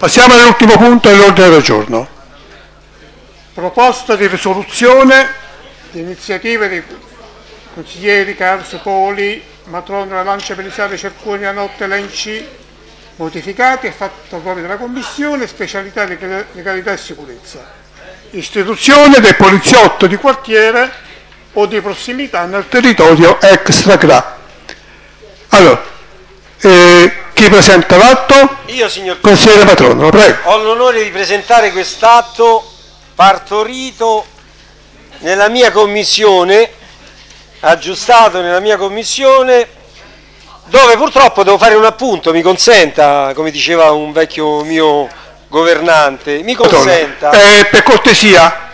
Passiamo all'ultimo punto dell'ordine del giorno. Proposta di risoluzione di iniziative dei consiglieri Carso, Poli, Matrono, Lancia, Belisario, Cerconi, Anotte, Lenci, modificati e fatto proprio dalla Commissione, specialità di legalità e sicurezza. Istituzione del poliziotto di quartiere o di prossimità nel territorio extra-CRA. Allora, chi presenta l'atto? Io, signor Consigliere Matrono, prego. Ho l'onore di presentare quest'atto partorito nella mia commissione, aggiustato nella mia commissione, dove purtroppo devo fare un appunto, mi consenta, come diceva un vecchio mio governante, mi consenta. Per cortesia,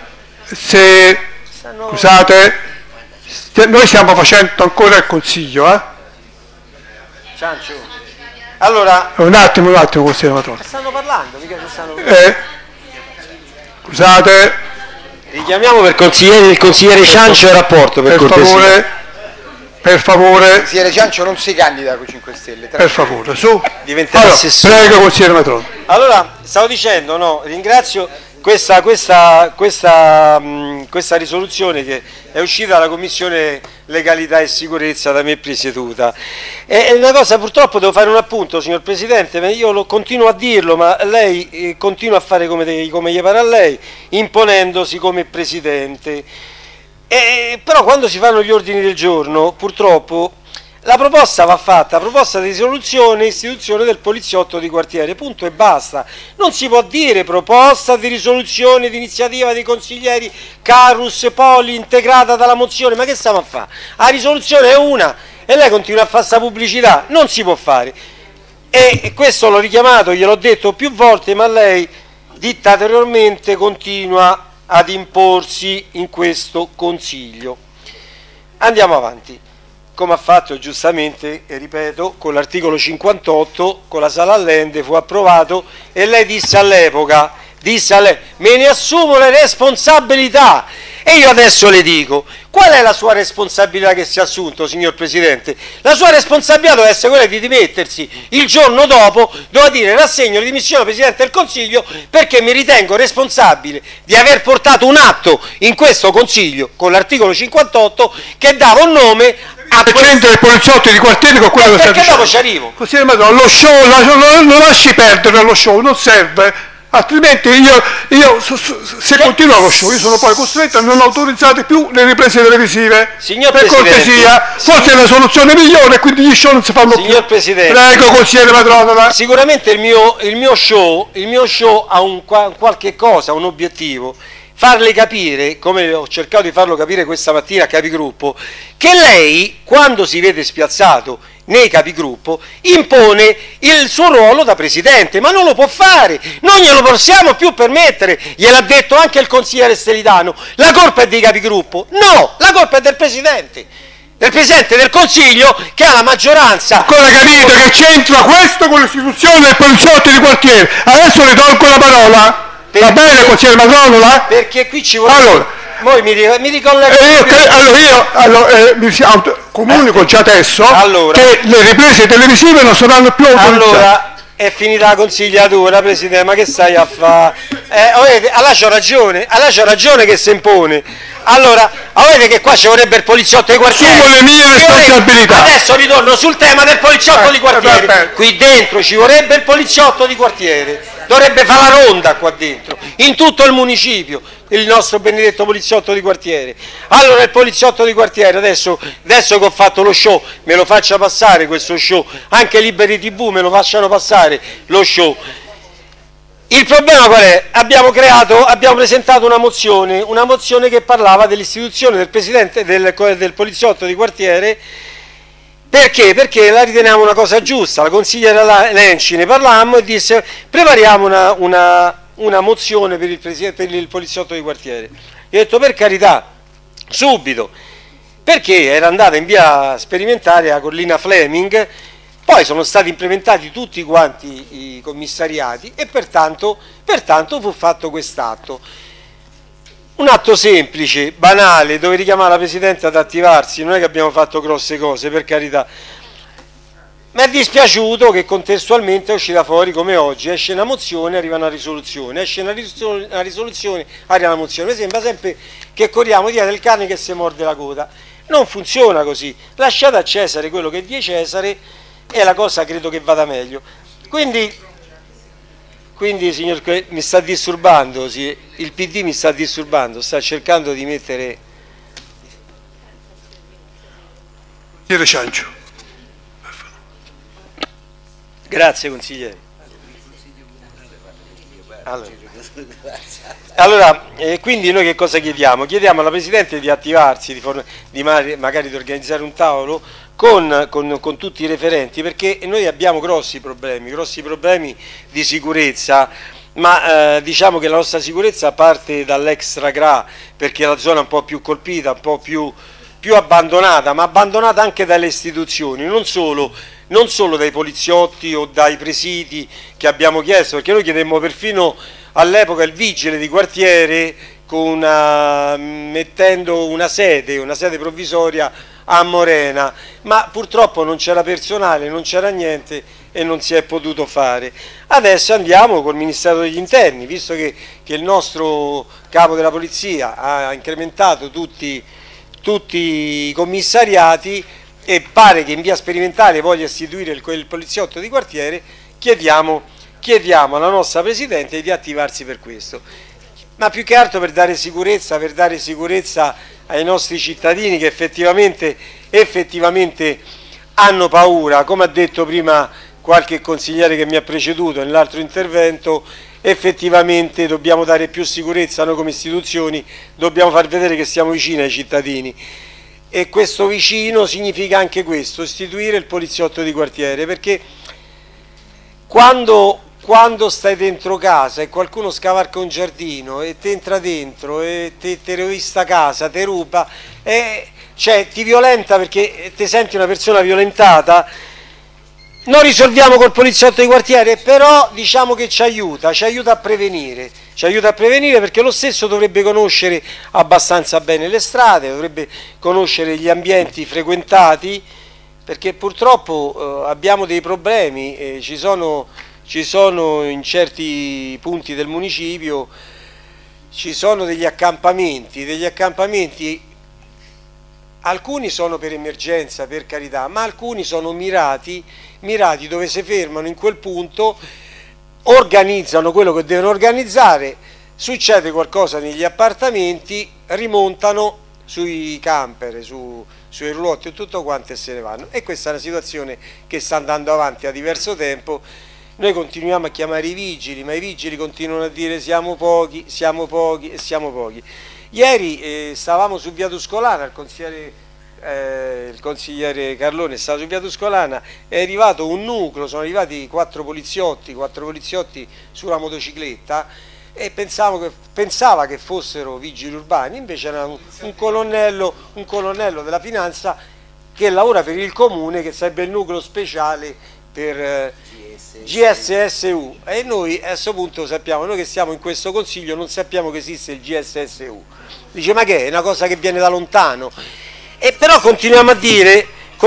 scusate, noi stiamo facendo ancora il consiglio, Ciancio. Allora, un attimo, consigliere Matrono. stanno parlando, mica ci stanno parlando. Scusate. Richiamiamo il consigliere Ciancio in rapporto, per cortesia. Per favore. Il consigliere Ciancio non si candida con i 5 Stelle. Per favore, su. Diventerà assessore. Prego, consigliere Matrono. Allora, stavo dicendo, no, ringrazio questa risoluzione che è uscita dalla Commissione Legalità e Sicurezza da me presieduta. È una cosa, purtroppo devo fare un appunto, signor Presidente, ma io continuo a dirlo, ma lei continua a fare come gli pare a lei, imponendosi come Presidente. Però quando si fanno gli ordini del giorno, purtroppo, la proposta va fatta, proposta di risoluzione, istituzione del poliziotto di quartiere, punto e basta. Non si può dire proposta di risoluzione di iniziativa dei consiglieri Carus, Poli, integrata dalla mozione, ma che stiamo a fare? La risoluzione è una e lei continua a fare questa pubblicità, non si può fare. E questo l'ho richiamato, gliel'ho detto più volte, ma lei dittatorialmente continua ad imporsi in questo Consiglio. Andiamo avanti. Come ha fatto giustamente, e ripeto, con l'articolo 58, con la Sala Allende fu approvato e lei disse all'epoca, me ne assumo le responsabilità. E io adesso le dico, qual è la sua responsabilità che si è assunto, signor Presidente? La sua responsabilità deve essere quella di dimettersi il giorno dopo, doveva dire rassegno le dimissioni al Presidente del Consiglio perché mi ritengo responsabile di aver portato un atto in questo Consiglio con l'articolo 58 che dava un nome a c'entra il poliziotto di quartiere con quello che sta dicendo. Perché dopo ci arrivo. Consigliere Matrono, lo show, lo lasci perdere lo show, non serve. Altrimenti se continua lo show, io sono poi costretto a non autorizzare più le riprese televisive. Signor per cortesia, forse è la soluzione migliore e quindi gli show non si fanno più. Signor Presidente, prego, consigliere Matrono. Sicuramente il mio show ha un qualche cosa, un obiettivo. Farle capire, come ho cercato di farlo capire questa mattina a Capigruppo, che lei, quando si vede spiazzato nei Capigruppo, impone il suo ruolo da Presidente, ma non lo può fare, non glielo possiamo più permettere, gliel'ha detto anche il consigliere Stelidano, la colpa è dei Capigruppo, no, la colpa è del Presidente del Consiglio che ha la maggioranza. Ancora capito che c'entra questo con l'istituzione del poliziotto di quartiere, adesso le tolgo la parola. Va bene, consigliere Matrono? Perché qui ci vuole. Allora, voi mi ricollego. Comunico già adesso che le riprese televisive non saranno più autorizzate. Allora, è finita la consigliatura, Presidente, ma che stai a fare? Allora c'ho ragione che si impone. Allora, vedete che qua ci vorrebbe il poliziotto di quartiere. Assumo le mie responsabilità. Adesso ritorno sul tema del poliziotto di quartiere. Qui dentro ci vorrebbe il poliziotto di quartiere. Dovrebbe fare la ronda qua dentro, in tutto il municipio, il nostro benedetto poliziotto di quartiere. Allora il poliziotto di quartiere, adesso che ho fatto lo show, me lo faccia passare questo show, anche Liberi TV me lo facciano passare lo show. Il problema qual è? Abbiamo presentato una mozione che parlava dell'istituzione del Presidente del poliziotto di quartiere. Perché? Perché la riteniamo una cosa giusta. La consigliera Lenci ne parlammo e disse prepariamo una mozione per il poliziotto di quartiere. Io ho detto per carità, subito, perché era andata in via sperimentale a Collina Fleming, poi sono stati implementati tutti quanti i commissariati e pertanto fu fatto quest'atto. Un atto semplice, banale, dove richiamare la Presidente ad attivarsi, non è che abbiamo fatto grosse cose, per carità. Mi è dispiaciuto che contestualmente è uscita fuori come oggi, esce una mozione, arriva una risoluzione, esce una risoluzione, arriva una mozione. Mi sembra sempre che corriamo dietro il cane che si morde la coda. Non funziona così, lasciate a Cesare quello che è di Cesare e la cosa credo che vada meglio. Quindi signor, mi sta disturbando, sì, il PD mi sta disturbando, sta cercando di mettere... Consigliere Ciancio. Grazie consigliere. Allora, quindi noi che cosa chiediamo? Chiediamo alla Presidente di attivarsi, magari di organizzare un tavolo con tutti i referenti, perché noi abbiamo grossi problemi di sicurezza, ma diciamo che la nostra sicurezza parte dall'extra GRA, perché è la zona un po' più colpita, un po' più abbandonata, ma abbandonata anche dalle istituzioni, non solo dai poliziotti o dai presidi che abbiamo chiesto, perché noi chiedemmo perfino all'epoca il vigile di quartiere mettendo una sede provvisoria a Morena, ma purtroppo non c'era personale, non c'era niente e non si è potuto fare. Adesso andiamo col Ministero degli Interni, visto che il nostro capo della polizia ha incrementato tutti i commissariati e pare che in via sperimentale voglia istituire quel poliziotto di quartiere, chiediamo alla nostra Presidente di attivarsi per questo, ma più che altro per dare sicurezza ai nostri cittadini che effettivamente hanno paura, come ha detto prima qualche consigliere che mi ha preceduto nell'altro intervento. Effettivamente dobbiamo dare più sicurezza, noi come istituzioni dobbiamo far vedere che siamo vicini ai cittadini. E questo vicino significa anche questo, istituire il poliziotto di quartiere, perché quando stai dentro casa e qualcuno scavalca un giardino e ti entra dentro e ti rovista casa, ti ruba, cioè ti violenta perché ti senti una persona violentata, non risolviamo col poliziotto di quartiere, però diciamo che ci aiuta a prevenire, perché lo stesso dovrebbe conoscere abbastanza bene le strade, dovrebbe conoscere gli ambienti frequentati, perché purtroppo abbiamo dei problemi, ci sono in certi punti del municipio, ci sono degli accampamenti, alcuni sono per emergenza, per carità, ma alcuni sono mirati dove si fermano in quel punto, organizzano quello che devono organizzare, succede qualcosa negli appartamenti, rimontano sui camper, sui roulotte e tutto quanto e se ne vanno. E questa è una situazione che sta andando avanti da diverso tempo. Noi continuiamo a chiamare i vigili, ma i vigili continuano a dire siamo pochi. Ieri stavamo su via Tuscolana, il consigliere Carlone stava su via Tuscolana, è arrivato un nucleo, sono arrivati 4 poliziotti sulla motocicletta e pensava che fossero vigili urbani, invece era un colonnello della finanza che lavora per il comune, che sarebbe il nucleo speciale per GSSU, e noi a questo punto sappiamo, noi che siamo in questo consiglio non sappiamo che esiste il GSSU. Dice ma che è una cosa che viene da lontano, e però continuiamo a dire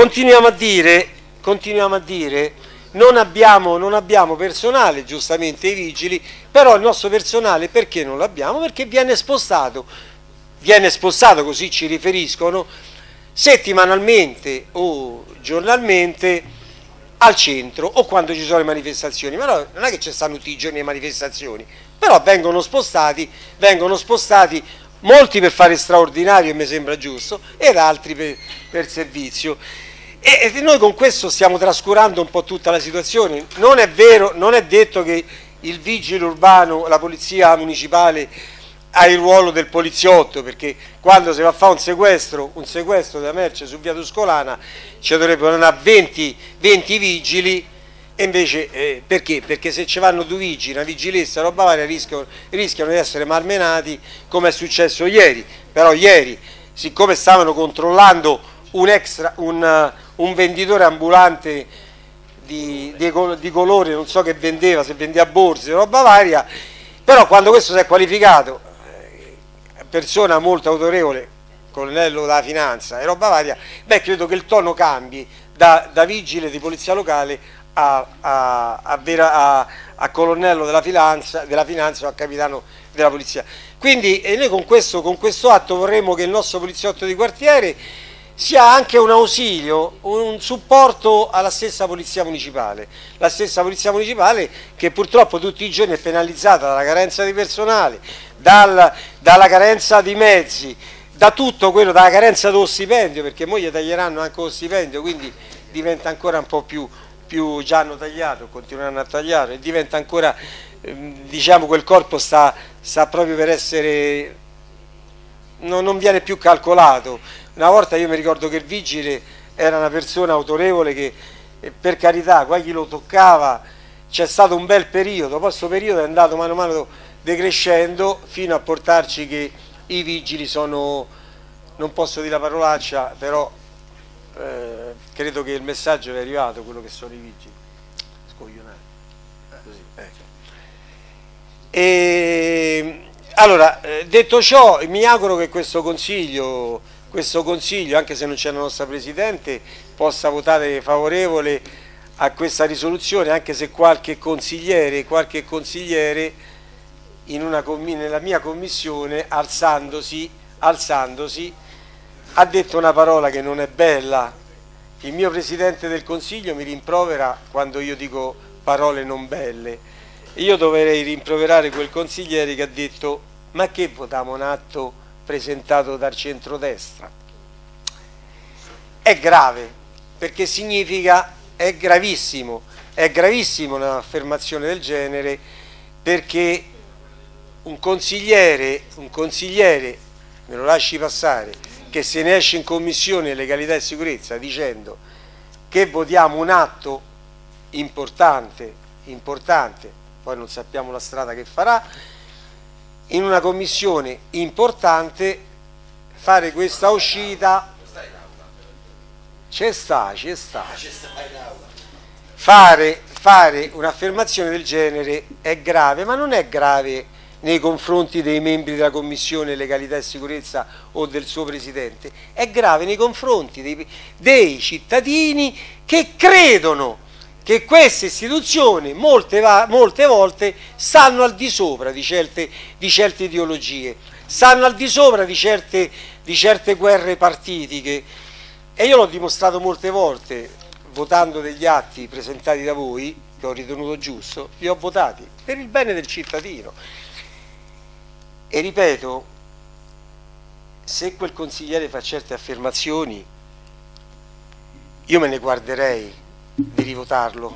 non abbiamo personale, giustamente i vigili, però il nostro personale perché non l'abbiamo? Perché viene spostato, così ci riferiscono, settimanalmente o giornalmente al centro o quando ci sono le manifestazioni. Ma no, non è che ci stanno tutti i giorni le manifestazioni, però vengono spostati molti per fare straordinario, e mi sembra giusto, ed altri per servizio. E noi con questo stiamo trascurando un po' tutta la situazione. Non è vero, non è detto che il vigile urbano, la polizia municipale ha il ruolo del poliziotto, perché quando si va a fare un sequestro della merce su via Tuscolana ci dovrebbero andare 20 vigili, e invece perché? Perché se ci vanno 2 vigili, una vigilessa, roba varia, rischiano di essere malmenati, come è successo ieri. Però ieri, siccome stavano controllando un venditore ambulante di colore, non so che vendeva, se vendeva borse, roba varia, però quando questo si è qualificato, persona molto autorevole, colonnello della finanza e roba varia, beh, credo che il tono cambi da vigile di polizia locale a colonnello della finanza o a capitano della polizia. Quindi noi con questo atto vorremmo che il nostro poliziotto di quartiere sia anche un ausilio, un supporto alla stessa polizia municipale, la stessa polizia municipale che purtroppo tutti i giorni è penalizzata dalla carenza di personale, dalla carenza di mezzi, da tutto quello, dalla carenza dello stipendio, perché poi gli taglieranno anche lo stipendio, quindi diventa ancora un po' più già hanno tagliato, continueranno a tagliare, e diventa ancora, diciamo, quel corpo sta proprio per essere, non viene più calcolato. Una volta io mi ricordo che il vigile era una persona autorevole che, per carità, qua chi lo toccava, c'è stato un bel periodo, poi questo periodo è andato mano a mano decrescendo fino a portarci che i vigili sono, non posso dire la parolaccia, però credo che il messaggio è arrivato, quello che sono i vigili, scoglionati, così, ecco. E allora, detto ciò, mi auguro che questo consiglio, anche se non c'è la nostra Presidente, possa votare favorevole a questa risoluzione, anche se qualche consigliere nella mia commissione, alzandosi, ha detto una parola che non è bella. Il mio Presidente del Consiglio mi rimprovera quando io dico parole non belle. Io dovrei rimproverare quel consigliere che ha detto: ma che votiamo un atto presentato dal centrodestra? È grave, perché significa, è gravissimo un'affermazione del genere, perché un consigliere, me lo lasci passare, che se ne esce in commissione legalità e sicurezza dicendo che votiamo un atto importante, poi non sappiamo la strada che farà, in una commissione importante fare questa uscita, fare un'affermazione del genere è grave, ma non è grave nei confronti dei membri della Commissione Legalità e Sicurezza o del suo Presidente, è grave nei confronti dei cittadini che credono che queste istituzioni molte volte stanno al di sopra di certe ideologie, stanno al di sopra di certe guerre partitiche, e io l'ho dimostrato molte volte votando degli atti presentati da voi che ho ritenuto giusto, li ho votati per il bene del cittadino. E ripeto, se quel consigliere fa certe affermazioni, io me ne guarderei di rivotarlo,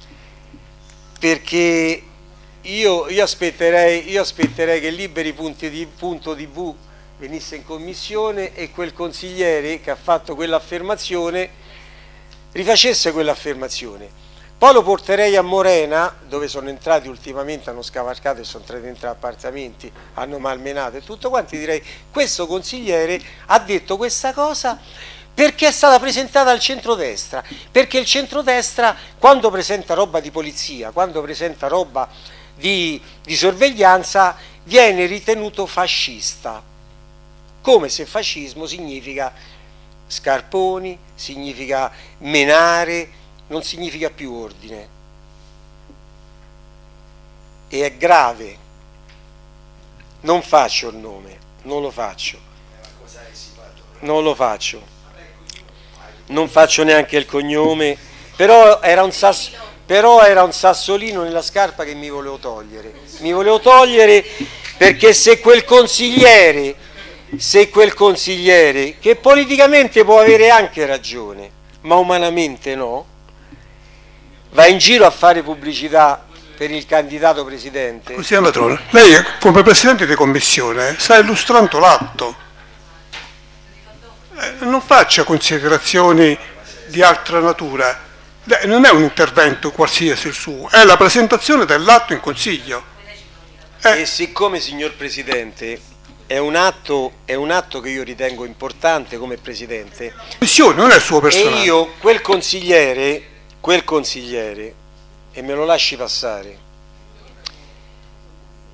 perché io aspetterei che Liberi punto TV venisse in commissione e quel consigliere che ha fatto quell'affermazione rifacesse quell'affermazione. Poi lo porterei a Morena, dove sono entrati ultimamente, hanno scavalcato e sono entrati dentro appartamenti, hanno malmenato e tutto quanti, direi: questo consigliere ha detto questa cosa perché è stata presentata al centrodestra, perché il centrodestra, quando presenta roba di polizia, quando presenta roba di sorveglianza, viene ritenuto fascista, come se fascismo significa scarponi, significa menare, non significa più ordine. E è grave. Non faccio il nome, non lo faccio, non faccio neanche il cognome, però era un sassolino nella scarpa che mi volevo togliere, perché se quel consigliere, che politicamente può avere anche ragione, ma umanamente no, va in giro a fare pubblicità per il candidato presidente. Così, Matrone, lei come Presidente di Commissione sta illustrando l'atto, non faccia considerazioni di altra natura, non è un intervento qualsiasi il suo, è la presentazione dell'atto in Consiglio. E siccome, signor Presidente, è un atto che io ritengo importante come Presidente, Commissione non è il suo personale. E io quel consigliere, e me lo lasci passare,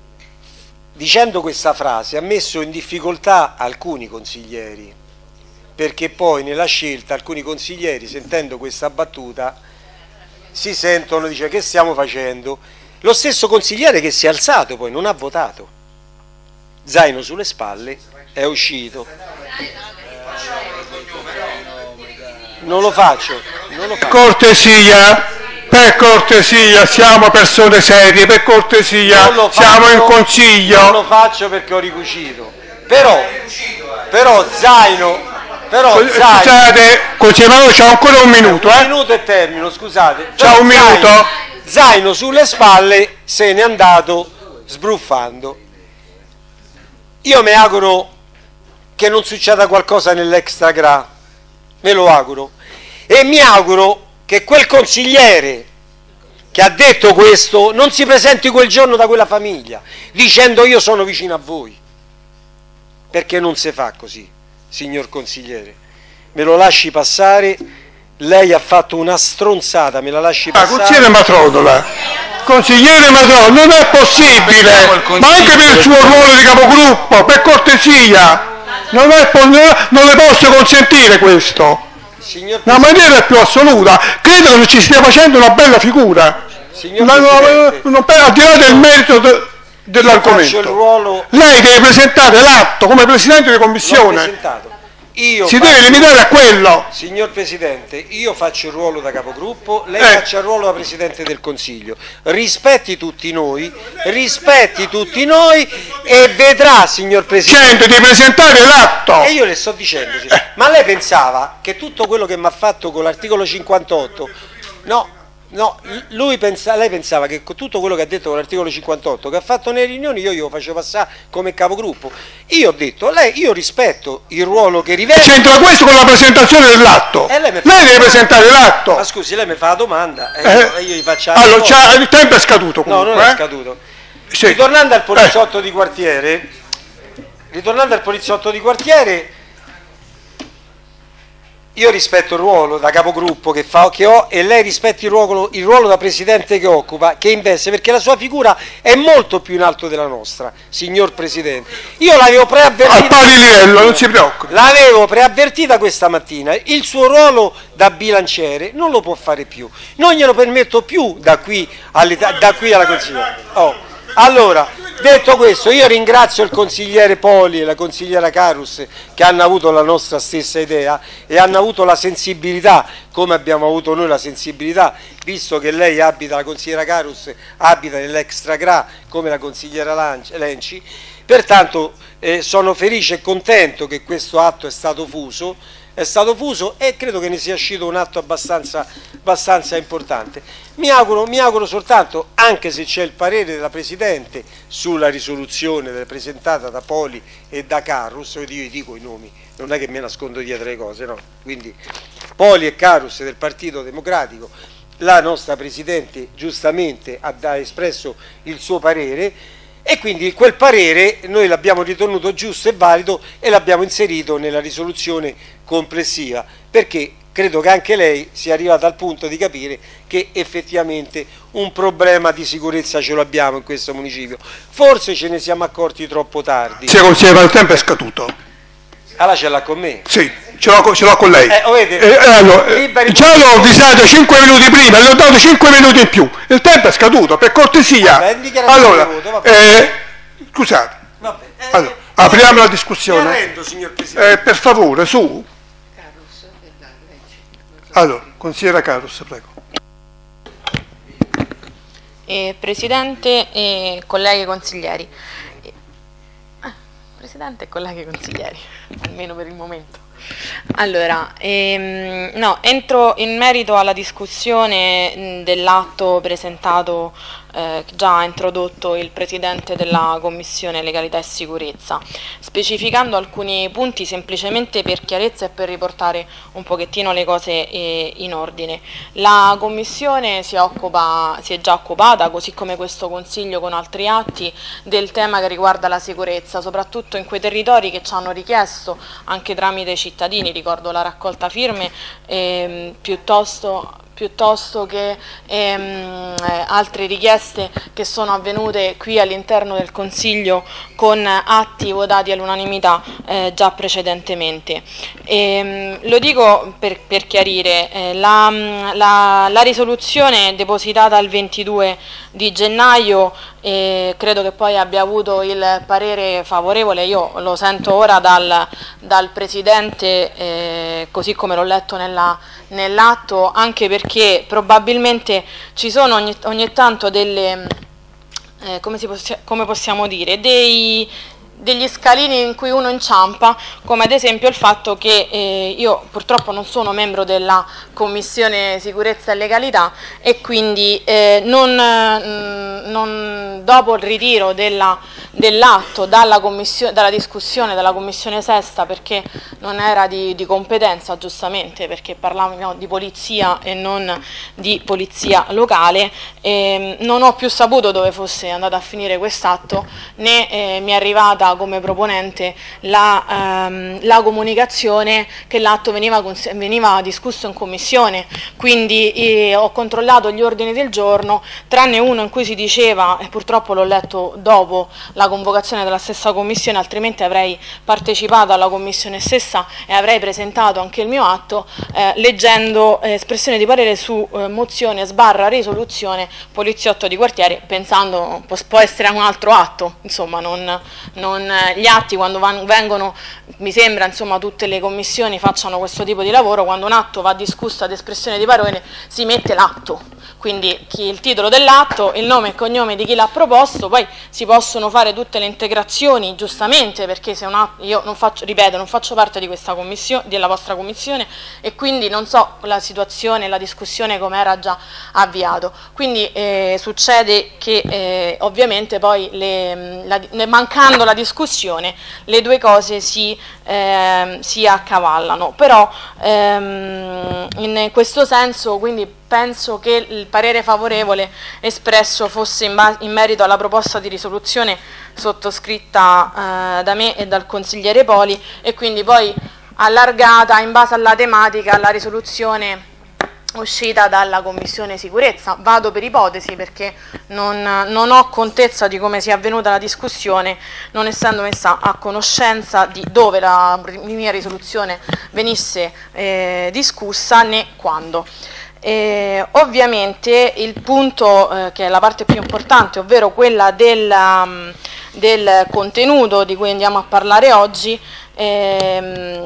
dicendo questa frase ha messo in difficoltà alcuni consiglieri, perché poi nella scelta alcuni consiglieri, sentendo questa battuta, si sentono, dice, che stiamo facendo? Lo stesso consigliere che si è alzato poi non ha votato, zaino sulle spalle, è uscito. Non lo faccio. Per cortesia, siamo persone serie, per cortesia, siamo in consiglio. Non lo faccio perché ho ricucito. Però zaino. Scusate, consigliere, c'è ancora un minuto. Un minuto e termino, scusate. C'è un minuto. Zaino sulle spalle, se n'è andato sbruffando. Io mi auguro che non succeda qualcosa nell'extra gra, me lo auguro, e mi auguro che quel consigliere che ha detto questo non si presenti quel giorno da quella famiglia dicendo io sono vicino a voi, perché non si fa così, signor consigliere, me lo lasci passare, lei ha fatto una stronzata, me la lasci passare. Consigliere Matronola, non è possibile, ma anche per il suo ruolo di capogruppo, per cortesia, non le posso consentire questo. La maniera più assoluta, credo che ci stia facendo una bella figura, al di là del merito dell'argomento. Lei deve presentare l'atto come Presidente di Commissione, si deve limitare a quello. Signor Presidente, io faccio il ruolo da capogruppo, lei faccia il ruolo da Presidente del Consiglio, rispetti tutti noi e vedrà, signor Presidente, di presentare l'atto. E io le sto dicendo, ma lei pensava che tutto quello che mi ha fatto con l'articolo 58, lei pensava che tutto quello che ha detto con l'articolo 58, che ha fatto nelle riunioni, io glielo facevo passare come capogruppo. Io ho detto, io rispetto il ruolo che riveste. C'entra questo con la presentazione dell'atto? Lei deve presentare l'atto. Ma scusi, lei mi fa la domanda e io gli faccio la allora, il tempo è scaduto comunque. No, non è scaduto. Sì. Ritornando al poliziotto di quartiere, io rispetto il ruolo da capogruppo che ho e lei rispetti il ruolo da presidente che occupa, che investe, perché la sua figura è molto più in alto della nostra, signor Presidente. Io l'avevo preavvertita. Al pari livello, non si preoccupi. L'avevo preavvertita questa mattina. Il suo ruolo da bilanciere non lo può fare più. Non glielo permetto più da qui alla consigliera. Allora, detto questo, io ringrazio il consigliere Poli e la consigliera Carus che hanno avuto la nostra stessa idea e hanno avuto la sensibilità, come abbiamo avuto noi la sensibilità, visto che lei la consigliera Carus abita nell'extra gra come la consigliera Lenci. Pertanto sono felice e contento che questo atto è stato fuso e credo che ne sia uscito un atto abbastanza importante. Mi auguro soltanto, anche se c'è il parere della Presidente sulla risoluzione presentata da Poli e da Carus, io dico i nomi, non è che mi nascondo dietro le cose, no? Quindi Poli e Carus del Partito Democratico, la nostra Presidente giustamente ha espresso il suo parere e quindi quel parere noi l'abbiamo ritenuto giusto e valido e l'abbiamo inserito nella risoluzione complessiva, perché credo che anche lei sia arrivata al punto di capire che effettivamente un problema di sicurezza ce lo abbiamo in questo municipio. Forse ce ne siamo accorti troppo tardi. Se considera il tempo è scaduto. Allora ce l'ha con me? Sì, ce l'ho con lei. Allora, già l'ho avvisato 5 minuti prima, le ho dato 5 minuti in più. Il tempo è scaduto, per cortesia. Allora, scusate. Allora, apriamo la discussione. Arrendo, signor Presidente. Per favore, su. Allora, consigliera Carus, prego. Presidente e colleghi consiglieri. Presidente e colleghi consiglieri, almeno per il momento. Allora, entro in merito alla discussione dell'atto presentato, già introdotto il Presidente della Commissione Legalità e Sicurezza, specificando alcuni punti semplicemente per chiarezza e per riportare un pochettino le cose in ordine. La Commissione si è già occupata, così come questo Consiglio con altri atti, del tema che riguarda la sicurezza, soprattutto in quei territori che ci hanno richiesto, anche tramite i cittadini, ricordo la raccolta firme, piuttosto piuttosto che altre richieste che sono avvenute qui all'interno del Consiglio con atti votati all'unanimità già precedentemente. Lo dico per chiarire, la risoluzione depositata il 22 di gennaio credo che poi abbia avuto il parere favorevole, io lo sento ora dal Presidente, così come l'ho letto nell'atto, anche perché probabilmente ci sono ogni tanto delle, come possiamo dire, degli scalini in cui uno inciampa, come ad esempio il fatto che io purtroppo non sono membro della Commissione Sicurezza e Legalità e quindi dopo il ritiro dell'atto dalla discussione della Commissione Sesta, perché non era di competenza, giustamente, perché parlavamo di polizia e non di polizia locale, non ho più saputo dove fosse andato a finire quest'atto, né mi è arrivata come proponente la comunicazione che l'atto veniva discusso in commissione, quindi ho controllato gli ordini del giorno, tranne uno in cui si diceva, e purtroppo l'ho letto dopo la convocazione della stessa commissione, altrimenti avrei partecipato alla commissione stessa e avrei presentato anche il mio atto, leggendo espressione di parere su mozione / risoluzione poliziotto di quartiere, pensando può essere un altro atto, insomma gli atti quando vengono, mi sembra, insomma, tutte le commissioni facciano questo tipo di lavoro, quando un atto va discusso ad espressione di parole si mette l'atto, quindi il titolo dell'atto, il nome e cognome di chi l'ha proposto, poi si possono fare tutte le integrazioni, giustamente, perché se io non faccio parte di questa commissione, della vostra commissione, e quindi non so la situazione, la discussione come era già avviato, quindi succede che ovviamente poi mancando la discussione le due cose si accavallano, però in questo senso quindi penso che il parere favorevole espresso fosse in merito alla proposta di risoluzione sottoscritta da me e dal consigliere Poli, e quindi poi allargata in base alla tematica alla risoluzione uscita dalla Commissione Sicurezza. Vado per ipotesi, perché non ho contezza di come sia avvenuta la discussione, non essendo messa a conoscenza di dove la mia risoluzione venisse discussa né quando. Ovviamente il punto che è la parte più importante, ovvero quella del contenuto di cui andiamo a parlare oggi, è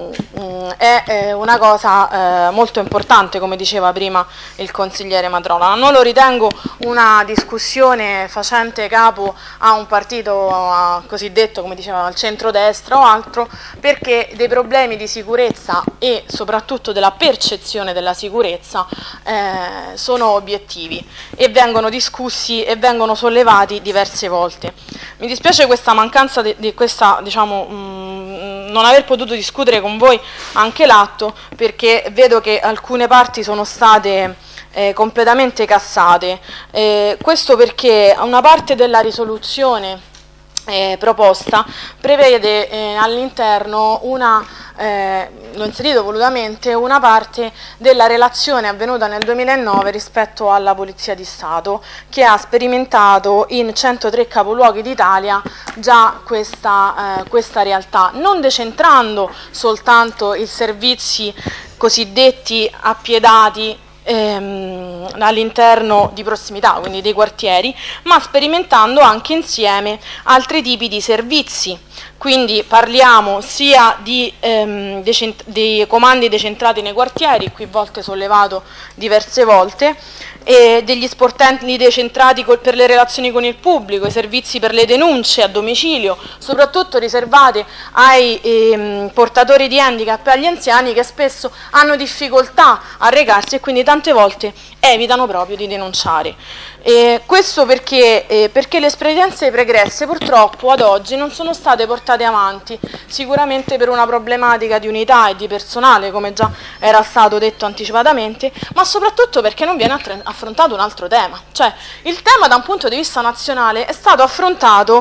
una cosa molto importante, come diceva prima il consigliere Matrola. Non lo ritengo una discussione facente capo a un partito cosiddetto, come diceva, al centrodestra o altro, perché dei problemi di sicurezza e soprattutto della percezione della sicurezza sono obiettivi e vengono discussi e vengono sollevati diverse volte. Mi dispiace questa mancanza di questa, non aver potuto discutere con voi anche l'atto, perché vedo che alcune parti sono state completamente cassate. Questo perché una parte della risoluzione proposta prevede all'interno l'ho inserito volutamente, una parte della relazione avvenuta nel 2009 rispetto alla Polizia di Stato, che ha sperimentato in 103 capoluoghi d'Italia già questa realtà, non decentrando soltanto i servizi cosiddetti appiedati all'interno di prossimità, quindi dei quartieri, ma sperimentando anche insieme altri tipi di servizi. Quindi parliamo sia di comandi decentrati nei quartieri, qui volte sollevato diverse volte, e degli sportelli decentrati per le relazioni con il pubblico, i servizi per le denunce a domicilio, soprattutto riservati ai portatori di handicap e agli anziani, che spesso hanno difficoltà a recarsi e quindi tante volte evitano proprio di denunciare. Questo perché le esperienze pregresse purtroppo ad oggi non sono state portate avanti, sicuramente per una problematica di unità e di personale, come già era stato detto anticipatamente, ma soprattutto perché non viene affrontato un altro tema. Cioè, il tema da un punto di vista nazionale è stato affrontato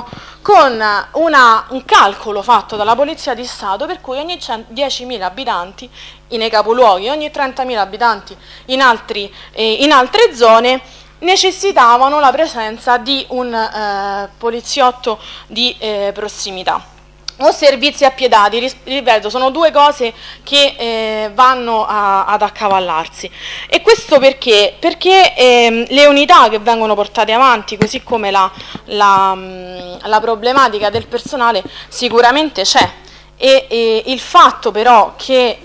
con un calcolo fatto dalla Polizia di Stato per cui ogni 10.000 abitanti nei capoluoghi, ogni 30.000 abitanti in altre zone necessitavano la presenza di un poliziotto di prossimità o servizi appiedati. Ripeto, sono due cose che vanno ad accavallarsi. E questo perché? Perché le unità che vengono portate avanti, così come la problematica del personale, sicuramente c'è. E il fatto però che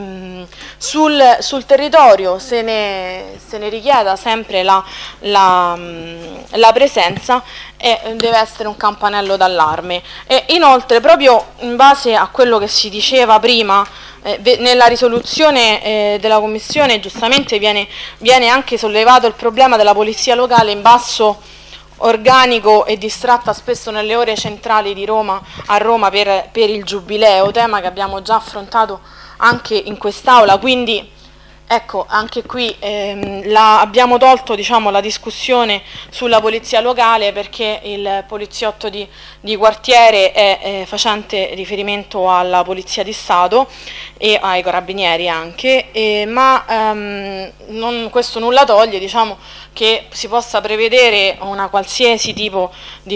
sul territorio se ne richieda sempre la presenza deve essere un campanello d'allarme. E inoltre, proprio in base a quello che si diceva prima, nella risoluzione della Commissione giustamente viene anche sollevato il problema della polizia locale in basso organico e distratta spesso nelle ore centrali di Roma, a Roma per il Giubileo, tema che abbiamo già affrontato anche in quest'Aula. Quindi ecco, anche qui abbiamo tolto, diciamo, la discussione sulla polizia locale, perché il poliziotto di quartiere è facente riferimento alla Polizia di Stato e ai carabinieri anche, ma questo nulla toglie, diciamo, che si possa prevedere una qualsiasi tipo di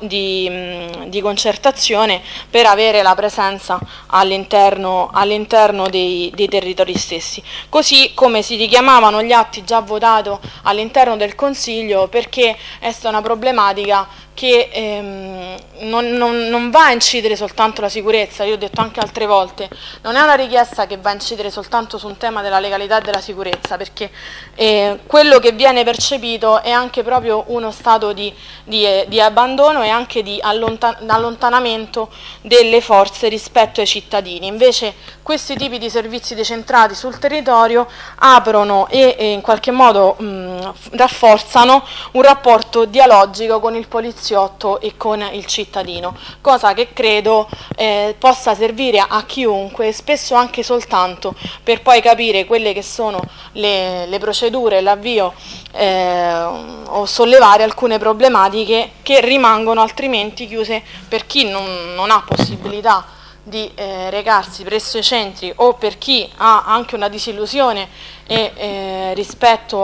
concertazione per avere la presenza all'interno dei territori stessi. Così come si richiamavano gli atti già votati all'interno del Consiglio, perché questa è una problematica che non va a incidere soltanto la sicurezza. Io ho detto anche altre volte, non è una richiesta che va a incidere soltanto su un tema della legalità e della sicurezza, perché quello che viene percepito è anche proprio uno stato di abbandono e anche di allontanamento delle forze rispetto ai cittadini. Invece questi tipi di servizi decentrati sul territorio aprono e in qualche modo rafforzano un rapporto dialogico con il poliziotto e con il cittadino, cosa che credo possa servire a chiunque, spesso anche soltanto per poi capire quelle che sono le procedure, l'avvio o sollevare alcune problematiche che rimangono altrimenti chiuse per chi non ha possibilità di recarsi presso i centri, o per chi ha anche una disillusione rispetto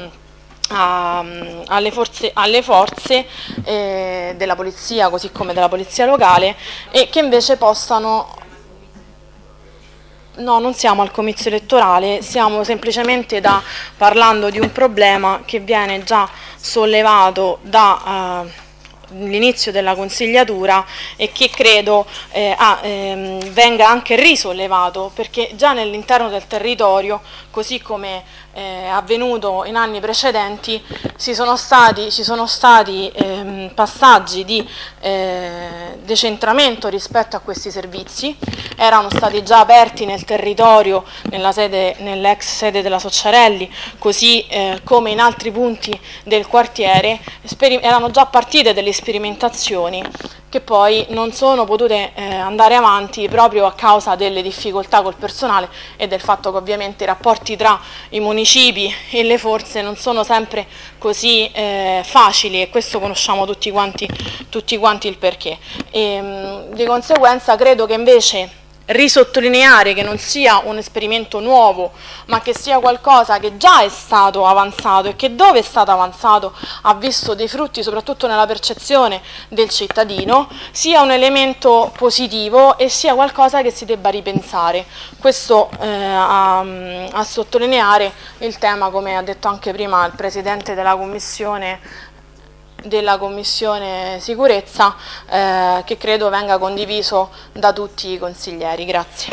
alle forze della polizia, così come della polizia locale, e che invece possano... No, non siamo al comizio elettorale, stiamo semplicemente parlando di un problema che viene già sollevato dall'inizio della consigliatura e che credo venga anche risollevato, perché già nell'interno del territorio, così come avvenuto in anni precedenti, ci sono stati passaggi di decentramento rispetto a questi servizi. Erano stati già aperti nel territorio, nell'ex sede della Socciarelli, così come in altri punti del quartiere. Erano già partite delle sperimentazioni che poi non sono potute andare avanti proprio a causa delle difficoltà col personale e del fatto che ovviamente i rapporti tra i municipi e le forze non sono sempre così facili, e questo conosciamo tutti quanti il perché. Di conseguenza credo che invece risottolineare che non sia un esperimento nuovo, ma che sia qualcosa che già è stato avanzato e che, dove è stato avanzato, ha visto dei frutti soprattutto nella percezione del cittadino, sia un elemento positivo e sia qualcosa che si debba ripensare. Questo a sottolineare il tema, come ha detto anche prima il Presidente della Commissione Sicurezza, che credo venga condiviso da tutti i consiglieri. Grazie.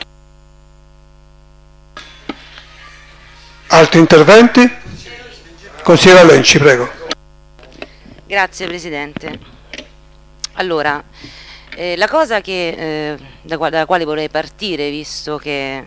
Altri interventi? Consigliera Lenci, prego. Grazie Presidente. Allora, la cosa dalla quale vorrei partire, visto che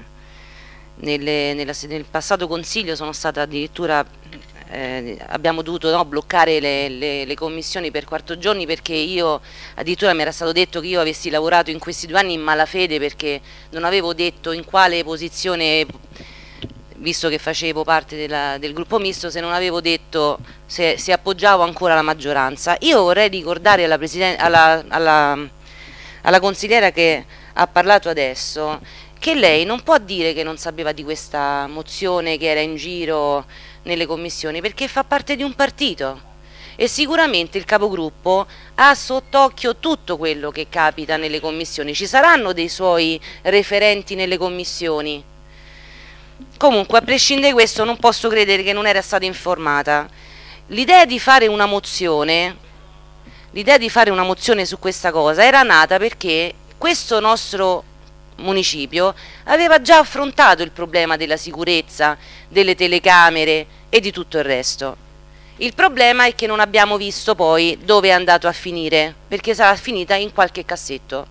nel passato Consiglio sono stata addirittura abbiamo dovuto bloccare le commissioni per 4 giorni, perché io addirittura mi era stato detto che io avessi lavorato in questi 2 anni in malafede, perché non avevo detto in quale posizione visto che facevo parte del gruppo misto, se non avevo detto se appoggiavo ancora la maggioranza. Io vorrei ricordare alla consigliera che ha parlato adesso che lei non può dire che non sapeva di questa mozione che era in giro nelle commissioni, perché fa parte di un partito e sicuramente il capogruppo ha sott'occhio tutto quello che capita nelle commissioni. Ci saranno dei suoi referenti nelle commissioni. Comunque, a prescindere da questo, non posso credere che non era stata informata. L'idea di fare una mozione su questa cosa era nata perché questo nostro municipio aveva già affrontato il problema della sicurezza, delle telecamere e di tutto il resto. Il problema è che non abbiamo visto poi dove è andato a finire, perché sarà finita in qualche cassetto.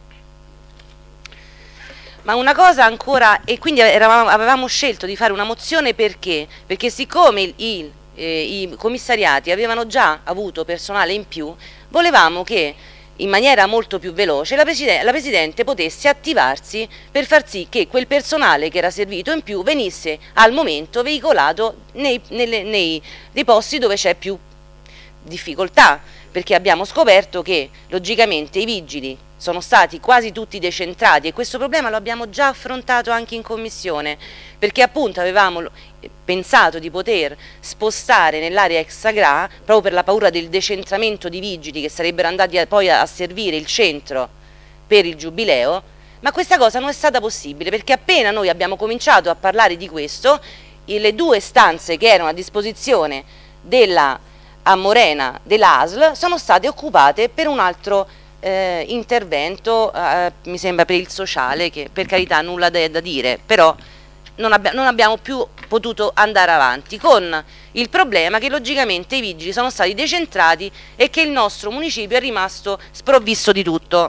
Ma una cosa ancora, e quindi avevamo scelto di fare una mozione perché siccome i commissariati avevano già avuto personale in più, volevamo che in maniera molto più veloce la Presidente potesse attivarsi per far sì che quel personale che era servito in più venisse al momento veicolato nei posti dove c'è più difficoltà, perché abbiamo scoperto che logicamente i vigili sono stati quasi tutti decentrati e questo problema lo abbiamo già affrontato anche in commissione, perché appunto avevamo pensato di poter spostare nell'area extragra proprio per la paura del decentramento di vigili che sarebbero andati poi a servire il centro per il giubileo, ma questa cosa non è stata possibile perché appena noi abbiamo cominciato a parlare di questo, le due stanze che erano a disposizione a Morena della ASL sono state occupate per un altro intervento, mi sembra per il sociale, che per carità nulla da dire, però non abbiamo più potuto andare avanti, con il problema che logicamente i vigili sono stati decentrati e che il nostro municipio è rimasto sprovvisto di tutto.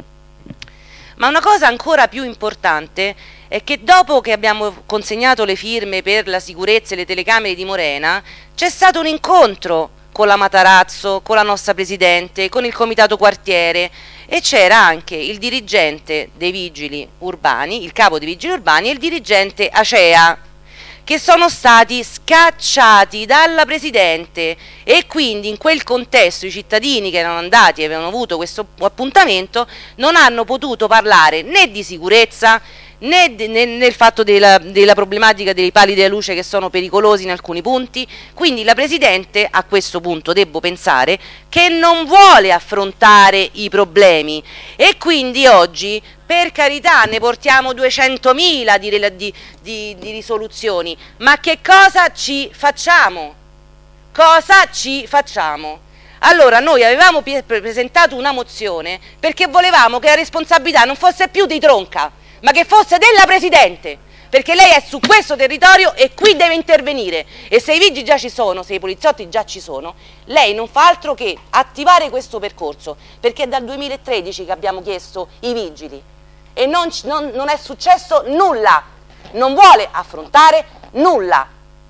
Ma una cosa ancora più importante è che dopo che abbiamo consegnato le firme per la sicurezza e le telecamere di Morena, c'è stato un incontro con la Matarazzo, con la nostra Presidente, con il Comitato Quartiere e c'era anche il dirigente dei vigili urbani, il capo dei vigili urbani e il dirigente ACEA, che sono stati scacciati dalla Presidente e quindi in quel contesto i cittadini che erano andati e avevano avuto questo appuntamento non hanno potuto parlare né di sicurezza né nel fatto della problematica dei pali della luce che sono pericolosi in alcuni punti. Quindi la Presidente a questo punto devo pensare che non vuole affrontare i problemi e quindi oggi per carità ne portiamo 200.000 di risoluzioni, ma che cosa ci facciamo? Cosa ci facciamo? Allora noi avevamo presentato una mozione perché volevamo che la responsabilità non fosse più di Tronca, ma che fosse della Presidente, perché lei è su questo territorio e qui deve intervenire e se i vigili già ci sono, se i poliziotti già ci sono, lei non fa altro che attivare questo percorso, perché è dal 2013 che abbiamo chiesto i vigili e non è successo nulla, non vuole affrontare nulla.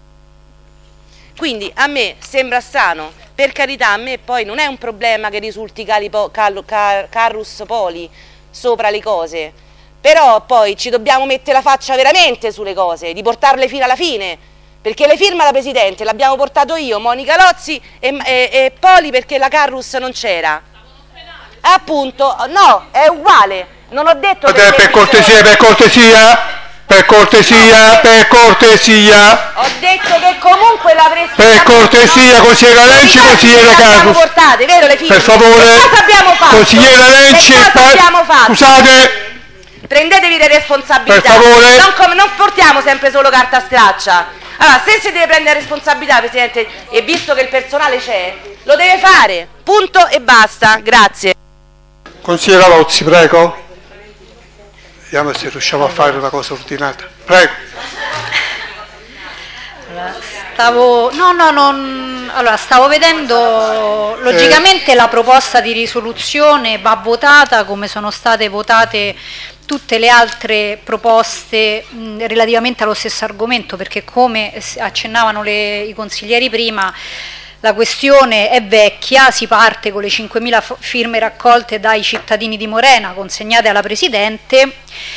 Quindi a me sembra strano, per carità, a me poi non è un problema che risulti carrus poli sopra le cose, però poi ci dobbiamo mettere la faccia veramente sulle cose, di portarle fino alla fine, perché le firma la Presidente, l'abbiamo portato io, Monica Lozzi e Poli perché la Carrus non c'era. Appunto, no, è uguale, non ho detto che... Per cortesia, Ho detto che comunque l'avreste... Per cortesia, consigliera Lenci, consigliera Carrus. Vero, le firme? Per favore, che cosa abbiamo fatto? consigliera Lenci, scusate... Prendetevi le responsabilità, per favore. Non portiamo sempre solo carta straccia. Allora, se si deve prendere responsabilità, Presidente, e visto che il personale c'è, lo deve fare, punto e basta, grazie. Consigliera Lozzi, prego. Vediamo se riusciamo a fare una cosa ordinata. Prego. Stavo vedendo, logicamente la proposta di risoluzione va votata come sono state votate tutte le altre proposte relativamente allo stesso argomento, perché come accennavano i consiglieri prima, la questione è vecchia, si parte con le 5.000 firme raccolte dai cittadini di Morena consegnate alla Presidente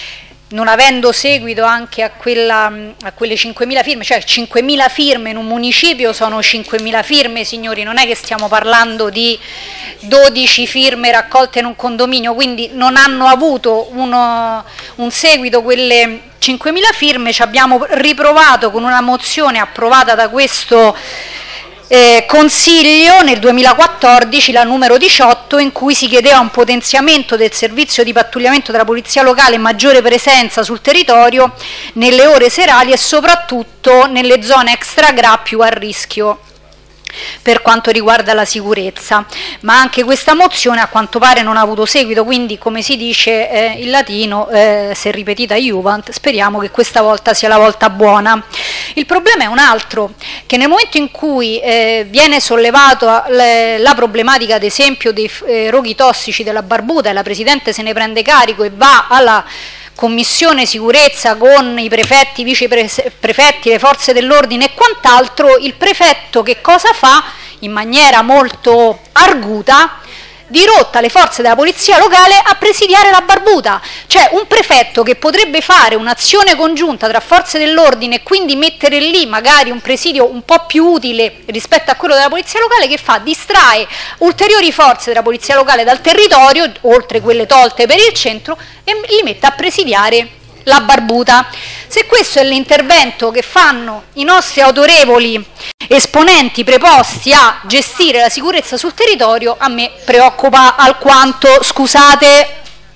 non avendo seguito anche a quelle 5.000 firme, cioè 5.000 firme in un municipio sono 5.000 firme, signori, non è che stiamo parlando di 12 firme raccolte in un condominio, quindi non hanno avuto un seguito quelle 5.000 firme. Ci abbiamo riprovato con una mozione approvata da questo Consiglio nel 2014, la numero 18, in cui si chiedeva un potenziamento del servizio di pattugliamento della polizia locale e maggiore presenza sul territorio nelle ore serali e soprattutto nelle zone extra GRA più a rischio per quanto riguarda la sicurezza, ma anche questa mozione a quanto pare non ha avuto seguito, quindi come si dice in latino, se ripetita iuvant, speriamo che questa volta sia la volta buona. Il problema è un altro, che nel momento in cui viene sollevata la problematica ad esempio dei roghi tossici della barbuta e la Presidente se ne prende carico e va alla Commissione sicurezza con i prefetti, viceprefetti, le forze dell'ordine e quant'altro, il prefetto che cosa fa? In maniera molto arguta dirotta le forze della polizia locale a presidiare la barbuta, cioè un prefetto che potrebbe fare un'azione congiunta tra forze dell'ordine e quindi mettere lì magari un presidio un po' più utile rispetto a quello della polizia locale, che fa? Distrae ulteriori forze della polizia locale dal territorio, oltre quelle tolte per il centro, e li mette a presidiare la barbuta. Se questo è l'intervento che fanno i nostri autorevoli esponenti preposti a gestire la sicurezza sul territorio, a me preoccupa alquanto. Scusate,